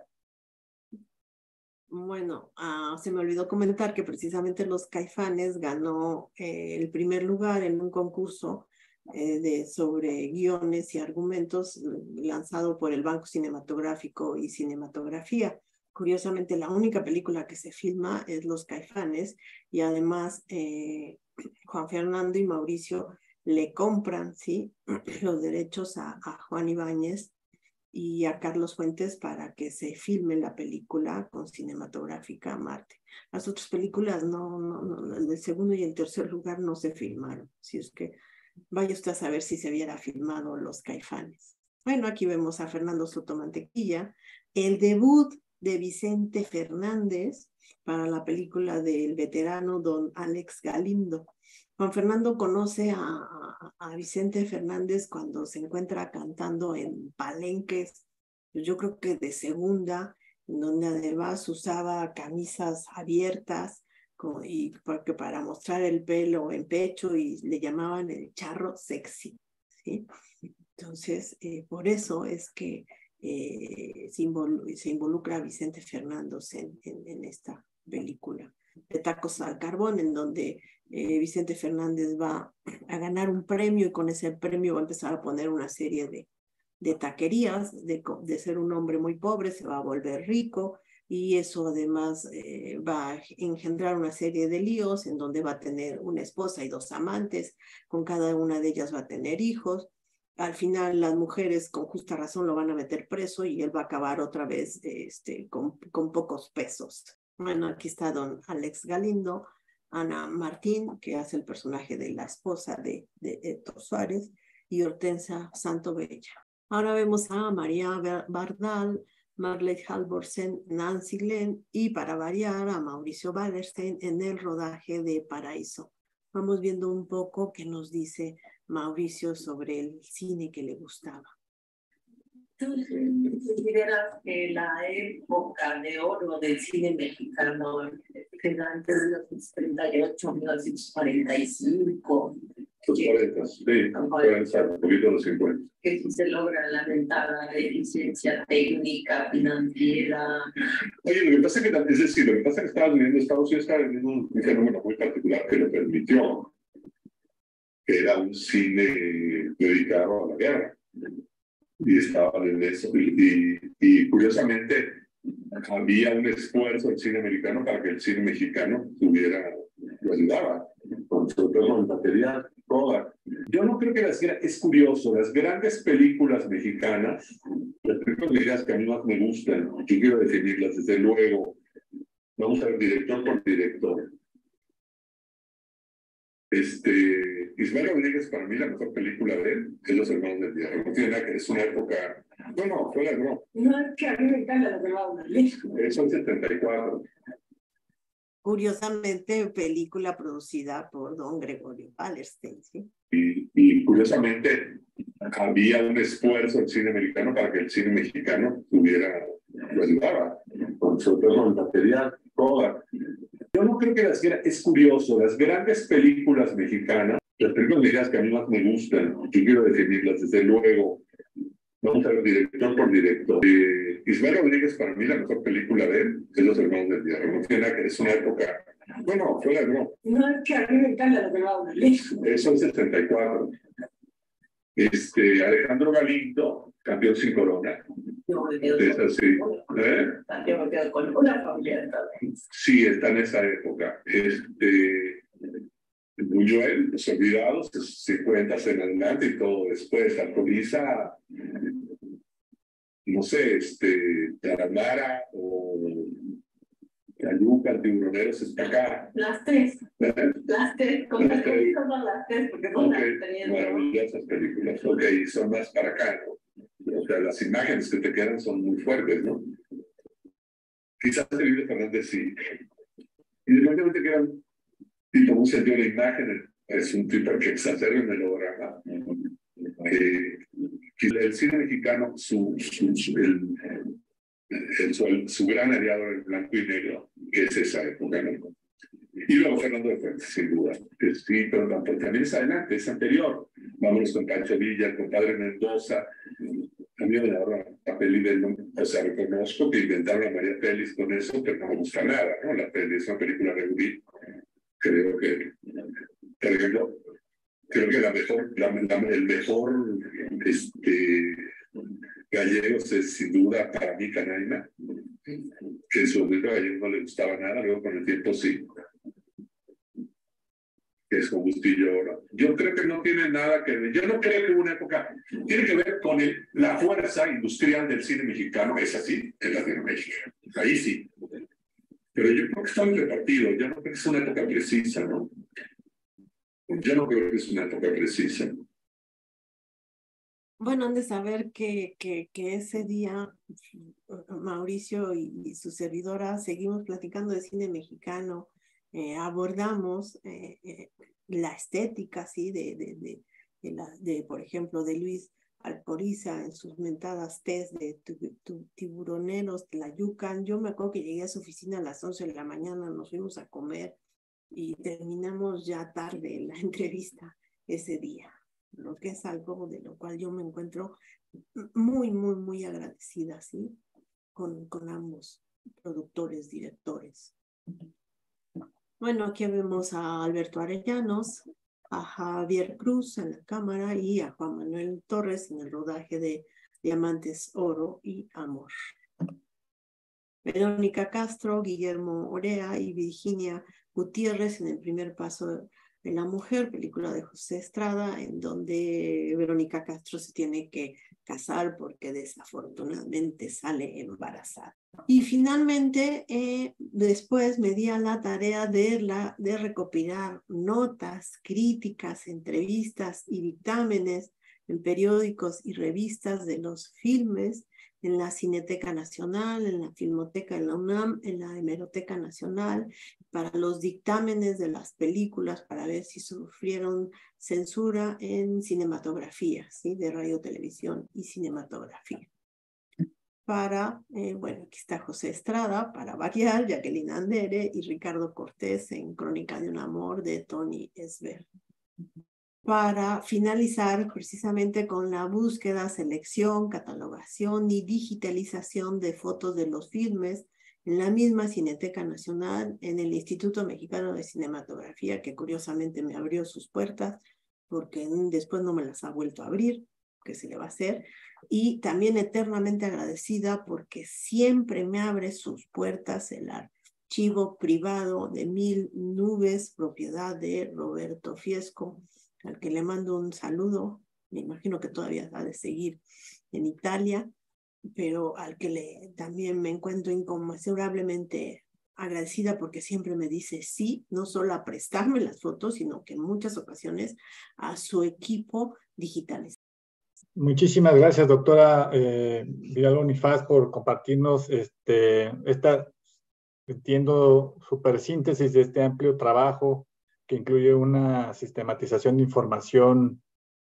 Bueno, se me olvidó comentar que precisamente Los Caifanes ganó el primer lugar en un concurso sobre guiones y argumentos lanzado por el Banco Cinematográfico y Cinematografía. Curiosamente, la única película que se filma es Los Caifanes, y además Juan Fernando y Mauricio le compran, ¿sí?, los derechos a Juan Ibáñez y a Carlos Fuentes para que se filme la película con Cinematográfica Marte. Las otras películas el segundo y el tercer lugar no se filmaron, si es que vaya usted a saber si se hubiera filmado Los Caifanes. Bueno, aquí vemos a Fernando Sotomantequilla, el debut de Vicente Fernández para la película del veterano don Alex Galindo. Juan Fernando conoce a Vicente Fernández cuando se encuentra cantando en palenques, yo creo que de segunda, donde además usaba camisas abiertas y porque para mostrar el pelo en pecho, y le llamaban el charro sexy, ¿sí? Entonces, por eso es que se involucra a Vicente Fernández en esta película de Tacos al Carbón, en donde Vicente Fernández va a ganar un premio, y con ese premio va a empezar a poner una serie de taquerías, de ser un hombre muy pobre, se va a volver rico, y eso además va a engendrar una serie de líos en donde va a tener una esposa y 2 amantes, con cada una de ellas va a tener hijos. Al final las mujeres con justa razón lo van a meter preso y él va a acabar otra vez con pocos pesos. Bueno, aquí está don Alex Galindo, Ana Martín, que hace el personaje de la esposa de Héctor Suárez, y Hortensia Santobella. Ahora vemos a María Bardal, Marlene Halvorsen, Nancy Glenn y, para variar, a Mauricio Wallerstein en el rodaje de Paraíso. Vamos viendo un poco qué nos dice Mauricio sobre el cine que le gustaba. ¿Tú consideras que la época de oro del cine mexicano queda entre 1938 y 1945? Los 40, sí, 40, un poquito de los 50. Que si se logra la mentada deficiencia técnica, financiera. Oye, lo que pasa es que, lo que pasa es que Estados Unidos estaba viviendo un fenómeno muy particular que lo permitió, que era un cine dedicado a la guerra. Y estaban en eso. Y curiosamente, había un esfuerzo del cine americano para que el cine mexicano lo ayudaba, sobre todo con material. Yo no creo que es curioso, las grandes películas mexicanas, las películas que a mí más me gustan, yo quiero definirlas desde luego, vamos a ver director por director. Ismael Rodríguez, para mí la mejor película de él es Los Hermanos del Diablo. No tiene nada que es una época. No, fue no. No, es que a mí me encanta Los Hermanos del Diablo. Eso es 74. Curiosamente, película producida por don Gregorio Wallerstein, ¿sí? Y curiosamente, había un esfuerzo del cine americano para que el cine mexicano lo ayudaba, sobre todo con el material, toda. Yo no creo que es curioso, las grandes películas mexicanas, las películas mexicanas que a mí más me gustan, yo quiero definirlas desde luego, Vamos a ver director por director. Ismael Rodríguez, para mí, la mejor película de él es Los Hermanos del Diablo. No tiene nada que es una época. Bueno, fue la broma. No, es que a mí me encanta Los Hermanos del Diablo. Eso es 74. Alejandro Galindo, Campeón sin Corona. No, Es así. con una familia también. Sí, está en esa época. Buñuel, Los Olvidados, 50 en adelante y todo después. Alcoliza, no sé, Taramara o Cayuca, Tiburoneros está acá. Las tres. Las tres. Con las tres. son las tres, porque son las maravillosas películas. Ok, son más para acá, ¿no? O sea, las imágenes que te quedan son muy fuertes, ¿no? Quizás Emilio Fernández sí. Independientemente que era un tipo muy sentido de imagen, es un tipo que exacerba el melograma. El cine mexicano, su gran aliado era el blanco y negro, que es esa época, ¿no? Y luego Fernando de Fuentes, sin duda. Sí, pero también es adelante, es anterior. Vámonos con Pancho Villa, el compadre Mendoza. A mí me da la peli del nombre. O sea, reconozco que inventaron a María Félix con eso, pero no me gusta nada, ¿no? La peli es una película de Uri. Creo que, por ejemplo, creo que el mejor Gallegos es sin duda para mí Canaima, que en su momento a Gallegos no le gustaba nada, luego con el tiempo sí, que es con Bustillo ahora. Yo creo que no tiene nada que ver, yo no creo que una época, tiene que ver con la fuerza industrial del cine mexicano, es así, en Latinoamérica, ahí sí. Pero yo creo que está muy repartido, yo no creo que es una época precisa, ¿no? Yo no creo que es una época precisa. Bueno, han de saber que ese día Mauricio y su servidora seguimos platicando de cine mexicano, abordamos la estética, ¿sí? Por ejemplo, de Luis Alcoriza en sus mentadas test de tiburoneros, la Yucan. Yo me acuerdo que llegué a su oficina a las 11 de la mañana, nos fuimos a comer y terminamos ya tarde la entrevista ese día, lo que es algo de lo cual yo me encuentro muy, muy, muy agradecida, ¿sí? Con ambos productores, directores. Bueno, aquí vemos a Alberto Arellanos, a Javier Cruz en la cámara y a Juan Manuel Torres en el rodaje de Diamantes, Oro y Amor. Verónica Castro, Guillermo Orea y Virginia Gutiérrez en El primer paso de la mujer, película de José Estrada, en donde Verónica Castro se tiene que casar porque desafortunadamente sale embarazada. Y finalmente, después me di a la tarea de recopilar notas, críticas, entrevistas y dictámenes en periódicos y revistas de los filmes, en la Cineteca Nacional, en la Filmoteca de la UNAM, en la Hemeroteca Nacional, para los dictámenes de las películas, para ver si sufrieron censura en cinematografía, ¿sí? De radio, televisión y cinematografía. Bueno, aquí está José Estrada, para variar, Jacqueline Andere y Ricardo Cortés en Crónica de un amor de Tony Esber. Para finalizar precisamente con la búsqueda, selección, catalogación y digitalización de fotos de los filmes en la misma Cineteca Nacional, en el Instituto Mexicano de Cinematografía, que curiosamente me abrió sus puertas, porque después no me las ha vuelto a abrir, que se le va a hacer, y también eternamente agradecida porque siempre me abre sus puertas el archivo privado de 1000 nubes, propiedad de Roberto Fiesco, al que le mando un saludo. Me imagino que todavía ha de seguir en Italia, pero al que también me encuentro inconmensurablemente agradecida porque siempre me dice sí, no solo a prestarme las fotos, sino que en muchas ocasiones a su equipo digitalizado. Muchísimas gracias, doctora Vidal Bonifaz, por compartirnos esta, entiendo, supersíntesis de este amplio trabajo que incluye una sistematización de información,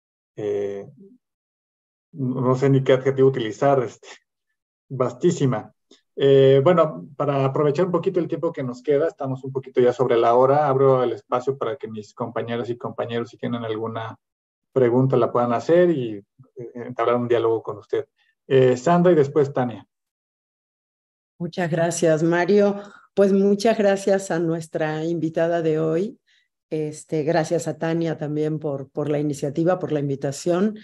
no sé ni qué adjetivo utilizar, vastísima. Bueno, para aprovechar un poquito el tiempo que nos queda, estamos un poquito ya sobre la hora, abro el espacio para que mis compañeras y compañeros, si tienen alguna pregunta la puedan hacer y entablar un diálogo con usted. Sandra y después Tania. Muchas gracias, Mario. Pues muchas gracias a nuestra invitada de hoy. Gracias a Tania también por la iniciativa, por la invitación.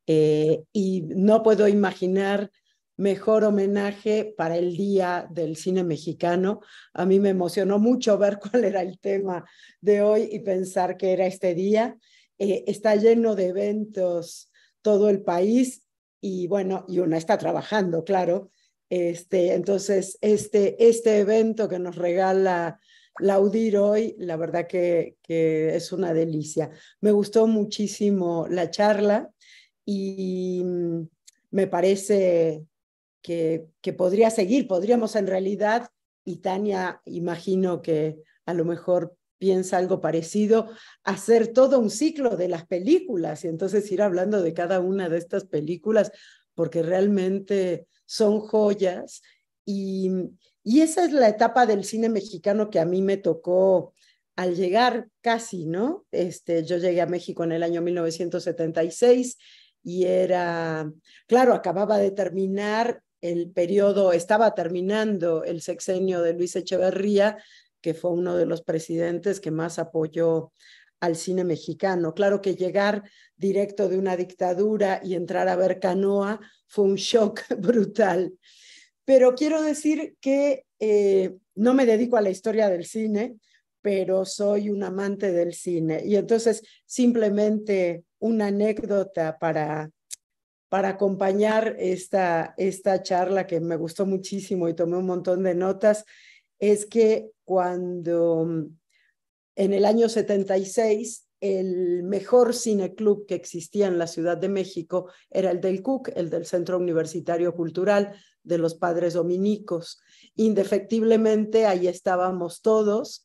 Y no puedo imaginar mejor homenaje para el Día del Cine Mexicano. A mí me emocionó mucho ver cuál era el tema de hoy y pensar que era este día. Está lleno de eventos todo el país y bueno, y una está trabajando, claro. Entonces, este evento que nos regala Laudir hoy, la verdad que es una delicia. Me gustó muchísimo la charla y me parece que podría seguir, podríamos en realidad, y Tania imagino que a lo mejor piensa algo parecido, hacer todo un ciclo de las películas y entonces ir hablando de cada una de estas películas, porque realmente son joyas y esa es la etapa del cine mexicano que a mí me tocó al llegar casi, ¿no? Yo llegué a México en el año 1976 y era, claro, acababa de terminar el periodo, estaba terminando el sexenio de Luis Echeverría, que fue uno de los presidentes que más apoyó al cine mexicano. Claro que llegar directo de una dictadura y entrar a ver Canoa fue un shock brutal. Pero quiero decir que no me dedico a la historia del cine, pero soy un amante del cine. Y entonces simplemente una anécdota para acompañar esta charla que me gustó muchísimo y tomé un montón de notas, es que cuando en el año 76 el mejor cineclub que existía en la Ciudad de México era el del CUC, el del Centro Universitario Cultural de los Padres Dominicos. Indefectiblemente ahí estábamos todos,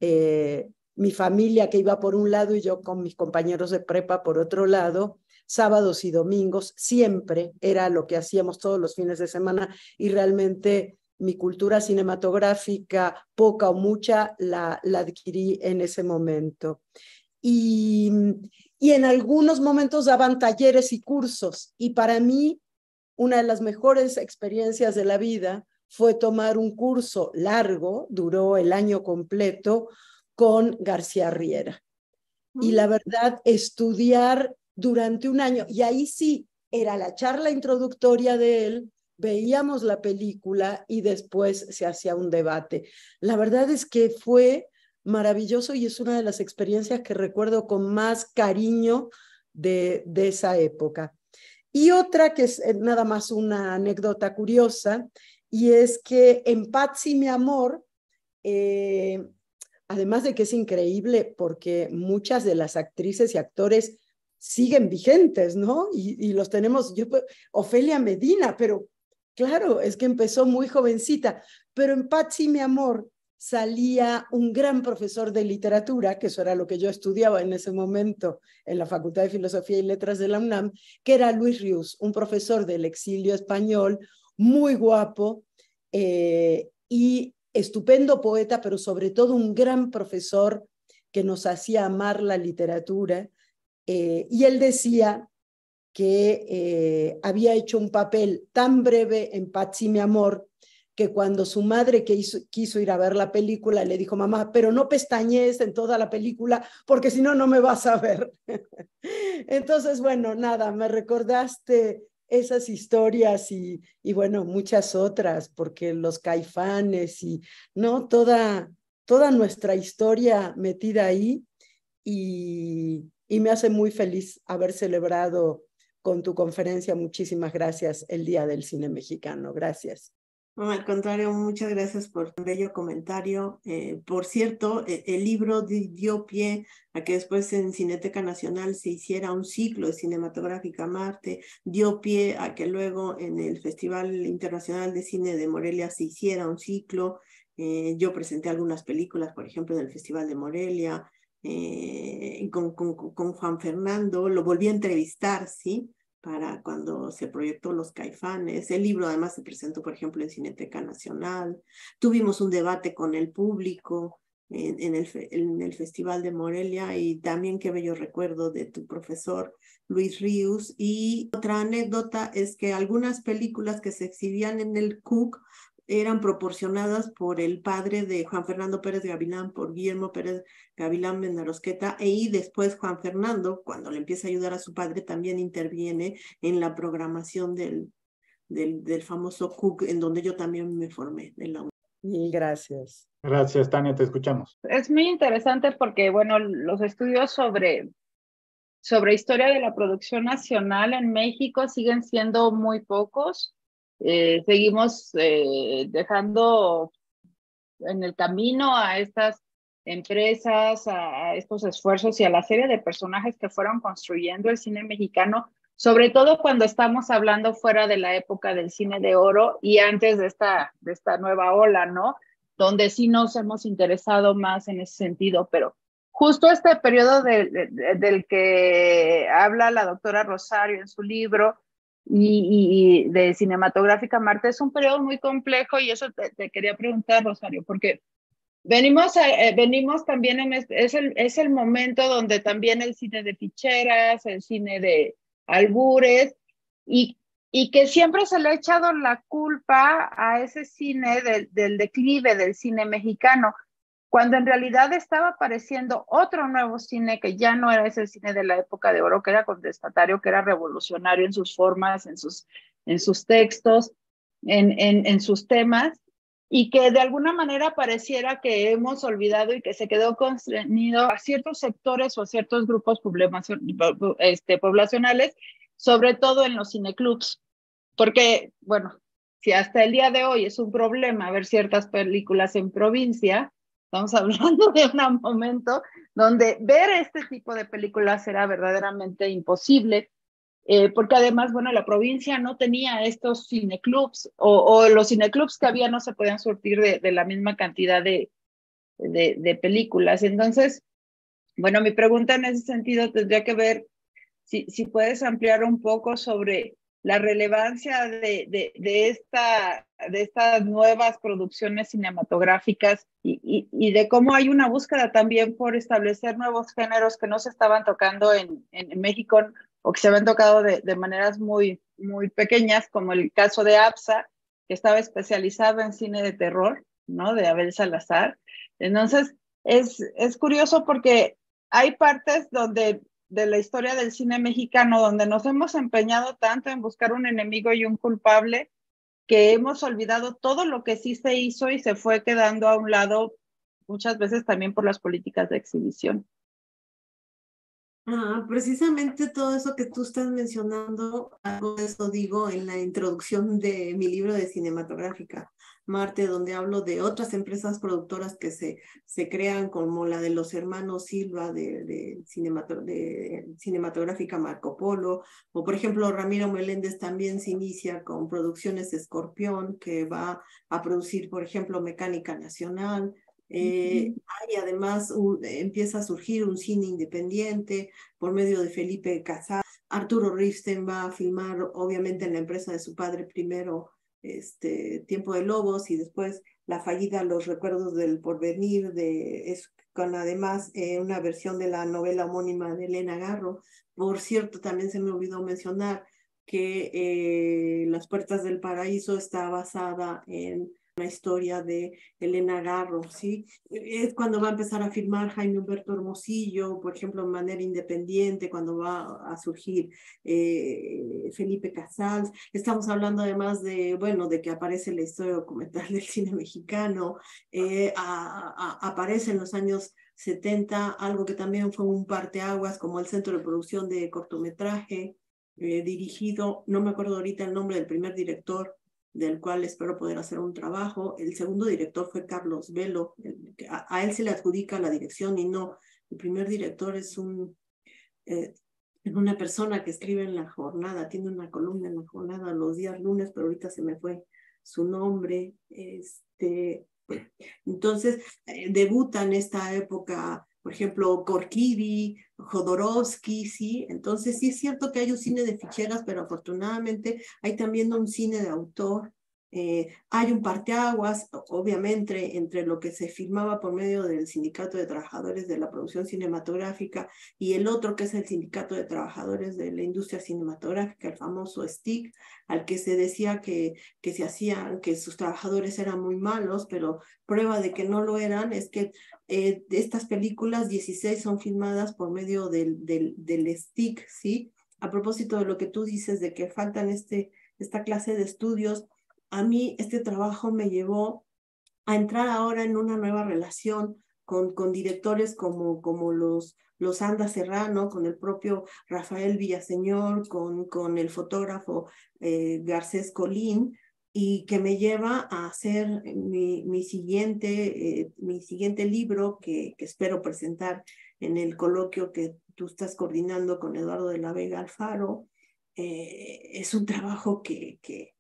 mi familia que iba por un lado y yo con mis compañeros de prepa por otro lado, sábados y domingos, siempre era lo que hacíamos todos los fines de semana y realmente mi cultura cinematográfica, poca o mucha, la adquirí en ese momento. Y en algunos momentos daban talleres y cursos y para mí una de las mejores experiencias de la vida fue tomar un curso largo, duró el año completo, con García Riera. Y la verdad, estudiar durante un año, y ahí sí, era la charla introductoria de él, veíamos la película y después se hacía un debate. La verdad es que fue maravilloso y es una de las experiencias que recuerdo con más cariño de esa época. Y otra que es nada más una anécdota curiosa, y es que en Patsy, mi amor, además de que es increíble porque muchas de las actrices y actores siguen vigentes, ¿no? Y los tenemos, Ofelia Medina, pero claro, es que empezó muy jovencita, pero en Patsy, mi amor, salía un gran profesor de literatura, que eso era lo que yo estudiaba en ese momento en la Facultad de Filosofía y Letras de la UNAM, que era Luis Rius, un profesor del exilio español, muy guapo y estupendo poeta, pero sobre todo un gran profesor que nos hacía amar la literatura. Y él decía que había hecho un papel tan breve en Patsy, mi amor, que cuando su madre quiso ir a ver la película, le dijo, mamá, pero no pestañees en toda la película, porque si no, no me vas a ver. Entonces, bueno, nada, me recordaste esas historias y bueno, muchas otras, porque los Caifanes y, ¿no? Toda nuestra historia metida ahí y me hace muy feliz haber celebrado con tu conferencia. Muchísimas gracias el Día del Cine Mexicano. Gracias. No, al contrario, muchas gracias por tu bello comentario. Por cierto, el libro dio pie a que después en Cineteca Nacional se hiciera un ciclo de cinematográfica Marte, dio pie a que luego en el Festival Internacional de Cine de Morelia se hiciera un ciclo. Yo presenté algunas películas, por ejemplo, en el Festival de Morelia, con Juan Fernando, lo volví a entrevistar, ¿sí? Para cuando se proyectó Los Caifanes. El libro además se presentó, por ejemplo, en Cineteca Nacional. Tuvimos un debate con el público en el Festival de Morelia, y también qué bello recuerdo de tu profesor Luis Ríos. Y otra anécdota es que algunas películas que se exhibían en el CUC eran proporcionadas por el padre de Juan Fernando Pérez Gavilán, por Guillermo Pérez Gavilán Benarosqueta, y después Juan Fernando, cuando le empieza a ayudar a su padre, también interviene en la programación del famoso CUC, en donde yo también me formé. Mil gracias. Gracias, Tania, te escuchamos. Es muy interesante porque, bueno, los estudios sobre historia de la producción nacional en México siguen siendo muy pocos. Seguimos dejando en el camino a estas empresas, a estos esfuerzos y a la serie de personajes que fueron construyendo el cine mexicano, sobre todo cuando estamos hablando fuera de la época del cine de oro y antes de esta nueva ola, ¿no? Donde sí nos hemos interesado más en ese sentido, pero justo este periodo del que habla la doctora Rosario en su libro y de Cinematográfica Marte es un periodo muy complejo, y eso te quería preguntar, Rosario, porque venimos también es el momento donde también el cine de ficheras, el cine de albures, y que siempre se le ha echado la culpa a ese cine del declive del cine mexicano, cuando en realidad estaba apareciendo otro nuevo cine que ya no era ese cine de la época de oro, que era contestatario, que era revolucionario en sus formas, en sus textos, en sus temas, y que de alguna manera pareciera que hemos olvidado y que se quedó constreñido a ciertos sectores o a ciertos grupos poblacionales, sobre todo en los cineclubs. Porque, bueno, si hasta el día de hoy es un problema ver ciertas películas en provincia, estamos hablando de un momento donde ver este tipo de películas era verdaderamente imposible, porque además, bueno, la provincia no tenía estos cineclubs, o los cineclubs que había no se podían surtir de la misma cantidad de películas. Entonces, bueno, mi pregunta en ese sentido tendría que ver si puedes ampliar un poco sobre la relevancia de estas nuevas producciones cinematográficas y de cómo hay una búsqueda también por establecer nuevos géneros que no se estaban tocando en México, o que se habían tocado de maneras muy, muy pequeñas, como el caso de APSA, que estaba especializado en cine de terror, ¿no? De Abel Salazar. Entonces, es curioso porque hay partes de la historia del cine mexicano donde nos hemos empeñado tanto en buscar un enemigo y un culpable, que hemos olvidado todo lo que sí se hizo y se fue quedando a un lado, muchas veces también por las políticas de exhibición. Precisamente todo eso que tú estás mencionando, algo de eso digo en la introducción de mi libro de Cinematográfica Marte, donde hablo de otras empresas productoras que se crean, como la de los hermanos Silva de Cinematográfica Marco Polo, o por ejemplo Ramiro Meléndez también se inicia con Producciones Escorpión, que va a producir, por ejemplo, Mecánica Nacional. Hay además empieza a surgir un cine independiente por medio de Felipe Casals. Arturo Rifsten va a filmar, obviamente, en la empresa de su padre primero Tiempo de Lobos, y después la fallida Los Recuerdos del Porvenir, con además una versión de la novela homónima de Elena Garro. Por cierto, también se me olvidó mencionar que Las Puertas del Paraíso está basada en una historia de Elena Garro, ¿sí? Es cuando va a empezar a filmar Jaime Humberto Hermosillo, por ejemplo, de manera independiente, cuando va a surgir Felipe Casals. Estamos hablando además de que aparece la historia documental del cine mexicano. Aparece en los años 70 algo que también fue un parteaguas, como el Centro de Producción de Cortometraje, dirigido, no me acuerdo ahorita el nombre del primer director, del cual espero poder hacer un trabajo. El segundo director fue Carlos Velo, a él se le adjudica la dirección y no, el primer director es una persona que escribe en La Jornada, tiene una columna en La Jornada los días lunes, pero ahorita se me fue su nombre. Entonces, debuta en esta época, por ejemplo, Korkidi, Jodorowsky, ¿sí? Entonces sí es cierto que hay un cine de ficheras, pero afortunadamente hay también un cine de autor Hay un parteaguas, obviamente, entre lo que se filmaba por medio del Sindicato de Trabajadores de la Producción Cinematográfica y el otro, que es el Sindicato de Trabajadores de la Industria Cinematográfica, el famoso STIC, al que se decía que sus trabajadores eran muy malos, pero prueba de que no lo eran es que de estas películas, 16 son filmadas por medio del STIC, ¿sí? A propósito de lo que tú dices de que faltan esta clase de estudios, a mí este trabajo me llevó a entrar ahora en una nueva relación con directores como los Anda Serrano, con el propio Rafael Villaseñor, con el fotógrafo Garcés Colín, y que me lleva a hacer mi siguiente libro que espero presentar en el coloquio que tú estás coordinando con Eduardo de la Vega Alfaro. Es un trabajo que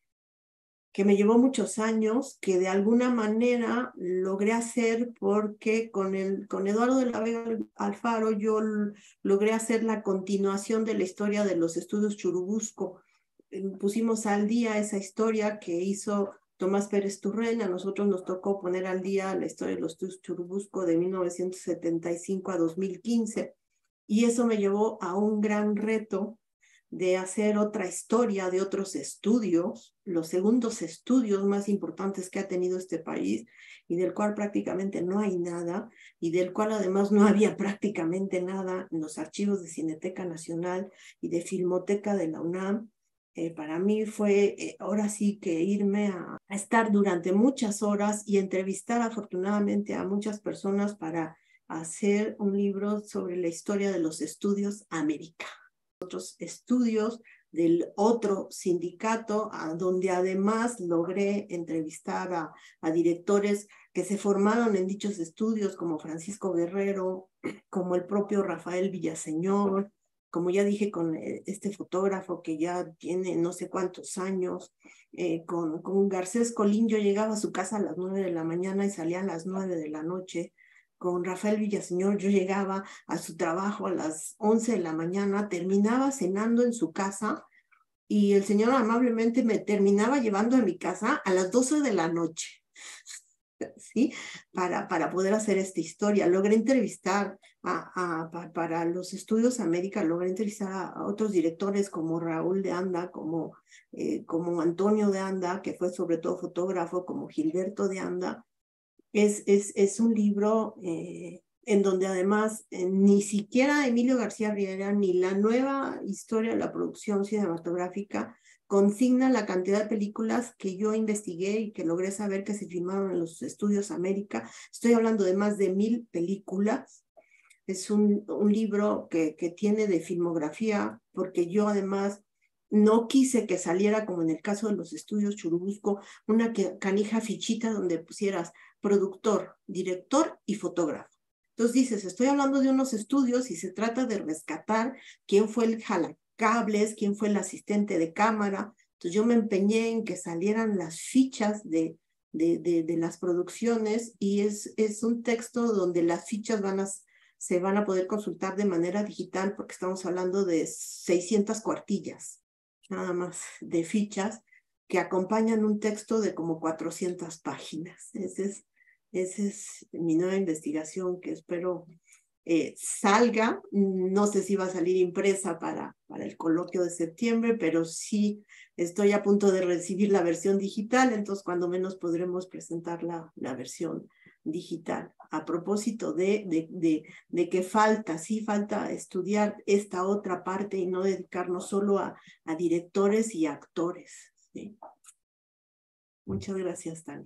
me llevó muchos años, que de alguna manera logré hacer porque con Eduardo de la Vega Alfaro yo logré hacer la continuación de la historia de los estudios Churubusco. Pusimos al día esa historia que hizo Tomás Pérez Turren. A nosotros nos tocó poner al día la historia de los estudios Churubusco de 1975 a 2015, y eso me llevó a un gran reto de hacer otra historia de otros estudios, los segundos estudios más importantes que ha tenido este país, y del cual prácticamente no hay nada, y del cual además no había prácticamente nada en los archivos de Cineteca Nacional y de Filmoteca de la UNAM. Para mí fue ahora sí que irme a estar durante muchas horas y entrevistar afortunadamente a muchas personas para hacer un libro sobre la historia de los estudios América. Otros estudios del otro sindicato, donde además logré entrevistar a directores que se formaron en dichos estudios, como Francisco Guerrero, como el propio Rafael Villaseñor, como ya dije, con este fotógrafo que ya tiene no sé cuántos años, con Garcés Colín. Yo llegaba a su casa a las 9 de la mañana y salía a las 9 de la noche. Con Rafael Villaseñor yo llegaba a su trabajo a las 11 de la mañana, terminaba cenando en su casa y el señor amablemente me terminaba llevando a mi casa a las 12 de la noche, ¿sí? Para poder hacer esta historia. Logré entrevistar para los estudios América, logré entrevistar a otros directores como Raúl de Anda, como Antonio de Anda, que fue sobre todo fotógrafo, como Gilberto de Anda. Es un libro en donde además ni siquiera Emilio García Riera ni la nueva historia de la producción cinematográfica consigna la cantidad de películas que yo investigué y que logré saber que se filmaron en los estudios América. Estoy hablando de más de 1000 películas. Es un libro que tiene de filmografía, porque yo además no quise que saliera, como en el caso de los estudios Churubusco, una canija fichita donde pusieras productor, director y fotógrafo. Entonces dices, estoy hablando de unos estudios y se trata de rescatar quién fue el jalacables, quién fue el asistente de cámara. Entonces yo me empeñé en que salieran las fichas de las producciones, y es un texto donde las fichas se van a poder consultar de manera digital, porque estamos hablando de 600 cuartillas, nada más, de fichas que acompañan un texto de como 400 páginas. Esa es mi nueva investigación, que espero salga. No sé si va a salir impresa para el coloquio de septiembre, pero sí estoy a punto de recibir la versión digital, entonces cuando menos podremos presentar la versión digital. A propósito de que falta estudiar esta otra parte y no dedicarnos solo a directores y actores, ¿sí? Muchas gracias, Tania.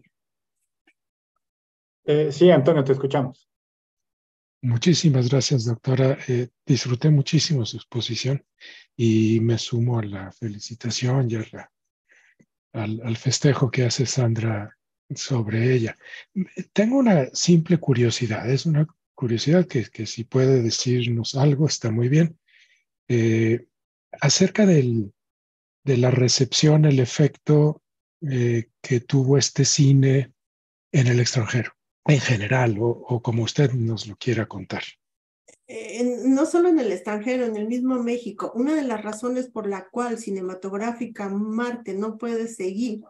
Sí, Antonio, te escuchamos. Muchísimas gracias, doctora. Disfruté muchísimo su exposición y me sumo a la felicitación y al festejo que hace Sandra sobre ella. Tengo una simple curiosidad, es una curiosidad que si puede decirnos algo, está muy bien. Acerca de la recepción, el efecto que tuvo este cine en el extranjero, en general, o como usted nos lo quiera contar. No solo en el extranjero, en el mismo México. Una de las razones por la cual Cinematográfica Marte no puede seguir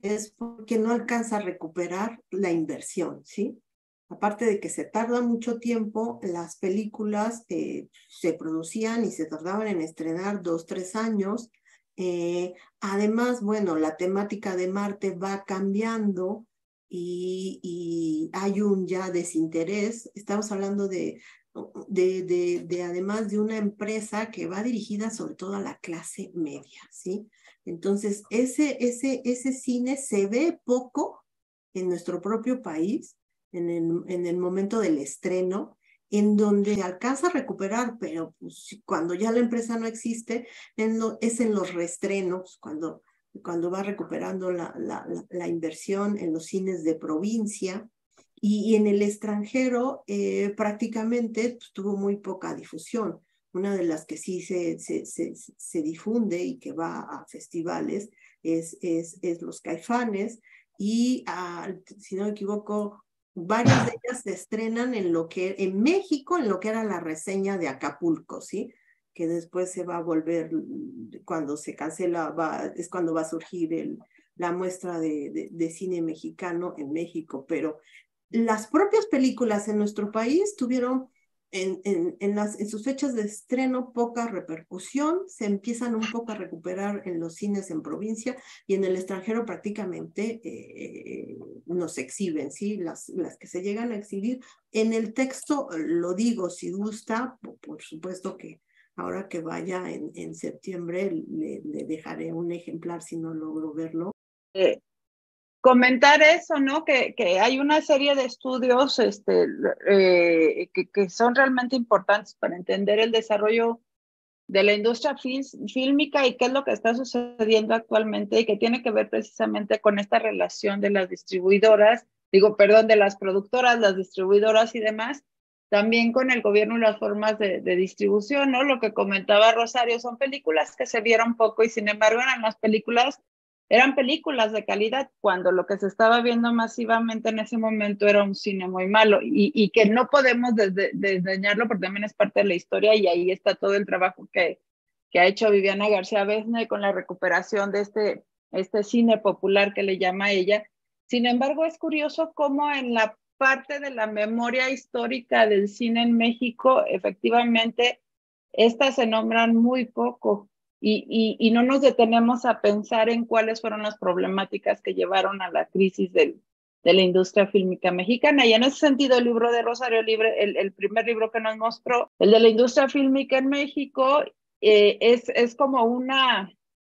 es porque no alcanza a recuperar la inversión, ¿sí? Aparte de que se tarda mucho tiempo, las películas se producían y se tardaban en estrenar 2, 3 años. Además, bueno, la temática de Marte va cambiando y hay un ya desinterés. Estamos hablando de además de una empresa que va dirigida sobre todo a la clase media, ¿sí? Entonces, ese cine se ve poco en nuestro propio país, en el momento del estreno, en donde se alcanza a recuperar, pero pues, cuando ya la empresa no existe, es en los reestrenos, cuando va recuperando la inversión en los cines de provincia, y en el extranjero prácticamente pues, tuvo muy poca difusión. Una de las que sí se difunde y que va a festivales es Los Caifanes, y si no me equivoco, varias de ellas se estrenan en México, en lo que era la reseña de Acapulco, ¿sí? Que después se va a volver, cuando se cancela, es cuando va a surgir la muestra de cine mexicano en México. Pero las propias películas en nuestro país tuvieron en sus fechas de estreno poca repercusión, se empiezan un poco a recuperar en los cines en provincia, y en el extranjero prácticamente nos exhiben, ¿sí? Las que se llegan a exhibir. En el texto, lo digo, si gusta, por supuesto que ahora que vaya en septiembre le dejaré un ejemplar si no logro verlo. Comentar eso, ¿no? Que hay una serie de estudios que son realmente importantes para entender el desarrollo de la industria fílmica y qué es lo que está sucediendo actualmente, y que tiene que ver precisamente con esta relación de las distribuidoras, de las productoras, las distribuidoras y demás, también con el gobierno y las formas de distribución, ¿no? Lo que comentaba Rosario, son películas que se vieron poco y sin embargo eran películas de calidad, cuando lo que se estaba viendo masivamente en ese momento era un cine muy malo, y que no podemos desdeñarlo porque también es parte de la historia, y ahí está todo el trabajo que ha hecho Viviana García Besne con la recuperación de este cine popular que le llama ella. Sin embargo, es curioso cómo en la parte de la memoria histórica del cine en México, efectivamente, estas se nombran muy poco. Y no nos detenemos a pensar en cuáles fueron las problemáticas que llevaron a la crisis de la industria fílmica mexicana. Y en ese sentido, el libro de Rosario Libre, el primer libro que nos mostró, el de la industria fílmica en México, es como una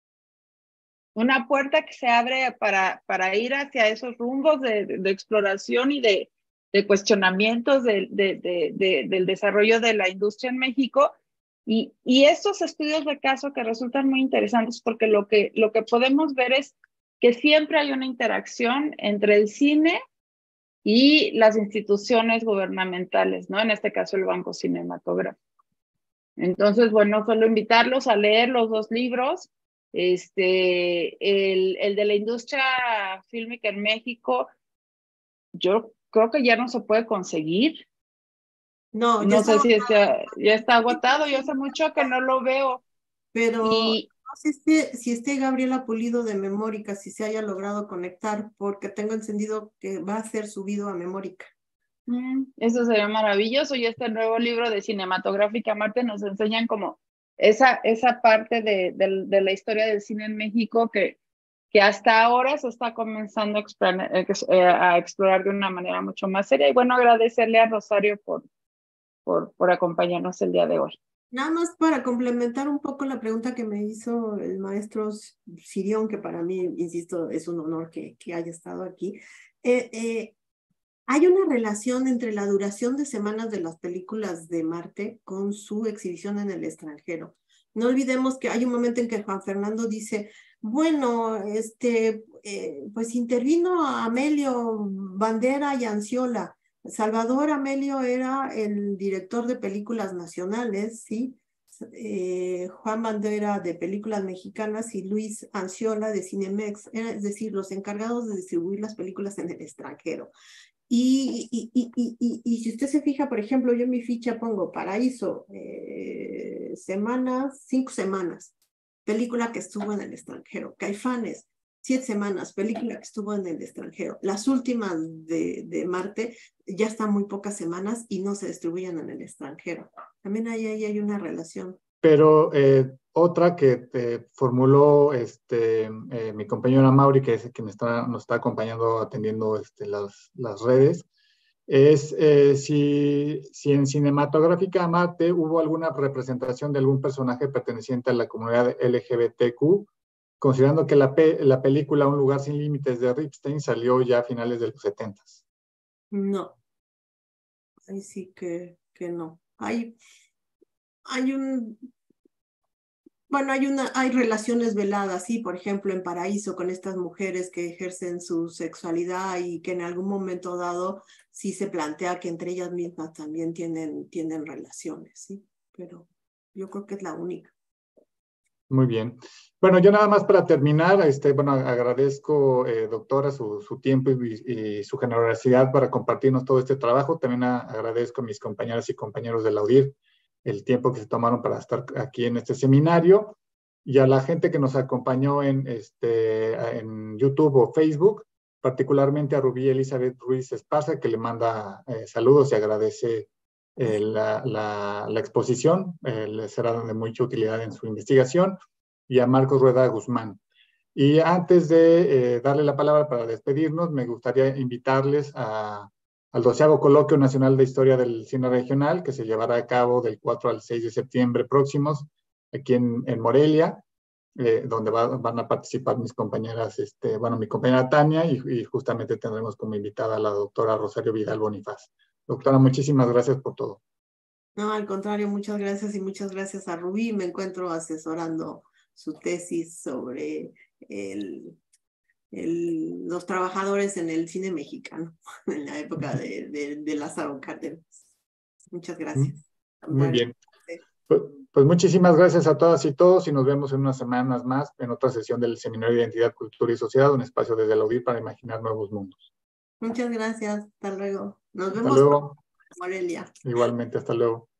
puerta que se abre para ir hacia esos rumbos de exploración y de cuestionamientos del desarrollo de la industria en México. Y estos estudios de caso que resultan muy interesantes, porque lo que podemos ver es que siempre hay una interacción entre el cine y las instituciones gubernamentales, ¿no? En este caso, el Banco Cinematográfico. Entonces, bueno, solo invitarlos a leer los dos libros. El de la industria fílmica en México, yo creo que ya no se puede conseguir. No sé si ya está agotado. Yo hace mucho que no lo veo. Pero no sé si esté Gabriela Pulido de Memórica, si se haya logrado conectar, porque tengo entendido que va a ser subido a Memórica. Eso sería maravilloso. Y este nuevo libro de Cinematográfica Marte nos enseñan como esa parte de la historia del cine en México que hasta ahora se está comenzando a explorar de una manera mucho más seria. Y bueno, agradecerle a Rosario por acompañarnos el día de hoy. Nada más para complementar un poco la pregunta que me hizo el maestro Sirión, que para mí, insisto, es un honor que haya estado aquí. Hay una relación entre la duración de semanas de las películas de Marte con su exhibición en el extranjero. No olvidemos que hay un momento en que Juan Fernando dice, bueno, pues intervino a Amelio Bandera y Anciola. Salvador Amelio era el director de películas nacionales, ¿sí? Juan Bandera de películas mexicanas y Luis Anciola de Cinemex, es decir, los encargados de distribuir las películas en el extranjero. Y si usted se fija, por ejemplo, yo en mi ficha pongo Paraíso, 5 semanas, película que estuvo en el extranjero. Caifanes, 7 semanas, película que estuvo en el extranjero. Las últimas de Marte ya están muy pocas semanas y no se distribuyen en el extranjero. También ahí hay una relación. Pero otra que formuló mi compañera Mauri, que es quien nos está acompañando atendiendo las redes, es si en Cinematográfica Marte hubo alguna representación de algún personaje perteneciente a la comunidad LGBTQ, considerando que la película Un lugar sin límites de Ripstein salió ya a finales de los 70s. No, ahí sí que no. Hay relaciones veladas, sí, por ejemplo, en Paraíso, con estas mujeres que ejercen su sexualidad y que en algún momento dado sí se plantea que entre ellas mismas también tienen relaciones, sí, pero yo creo que es la única. Muy bien. Bueno, yo nada más para terminar, agradezco, doctora, su tiempo y su generosidad para compartirnos todo este trabajo. También agradezco a mis compañeras y compañeros de la UDIR el tiempo que se tomaron para estar aquí en este seminario, y a la gente que nos acompañó en YouTube o Facebook, particularmente a Rubí Elizabeth Ruiz Esparza, que le manda saludos y agradece la exposición, les será de mucha utilidad en su investigación, y a Marcos Rueda Guzmán. Y antes de darle la palabra para despedirnos, me gustaría invitarles al 12º Coloquio Nacional de Historia del Cine Regional, que se llevará a cabo del 4 al 6 de septiembre próximos, aquí en Morelia, donde van a participar mis compañeras, mi compañera Tania, y justamente tendremos como invitada a la doctora Rosario Vidal Bonifaz. Doctora, muchísimas gracias por todo. No, al contrario, muchas gracias y muchas gracias a Rubí. Me encuentro asesorando su tesis sobre los trabajadores en el cine mexicano en la época de Lázaro Cárdenas. Muchas gracias. Muy bien. Pues muchísimas gracias a todas y todos, y nos vemos en unas semanas más en otra sesión del Seminario de Identidad, Cultura y Sociedad, un espacio desde la UDIR para imaginar nuevos mundos. Muchas gracias. Hasta luego. Nos vemos hasta luego. en Morelia. Igualmente, hasta luego.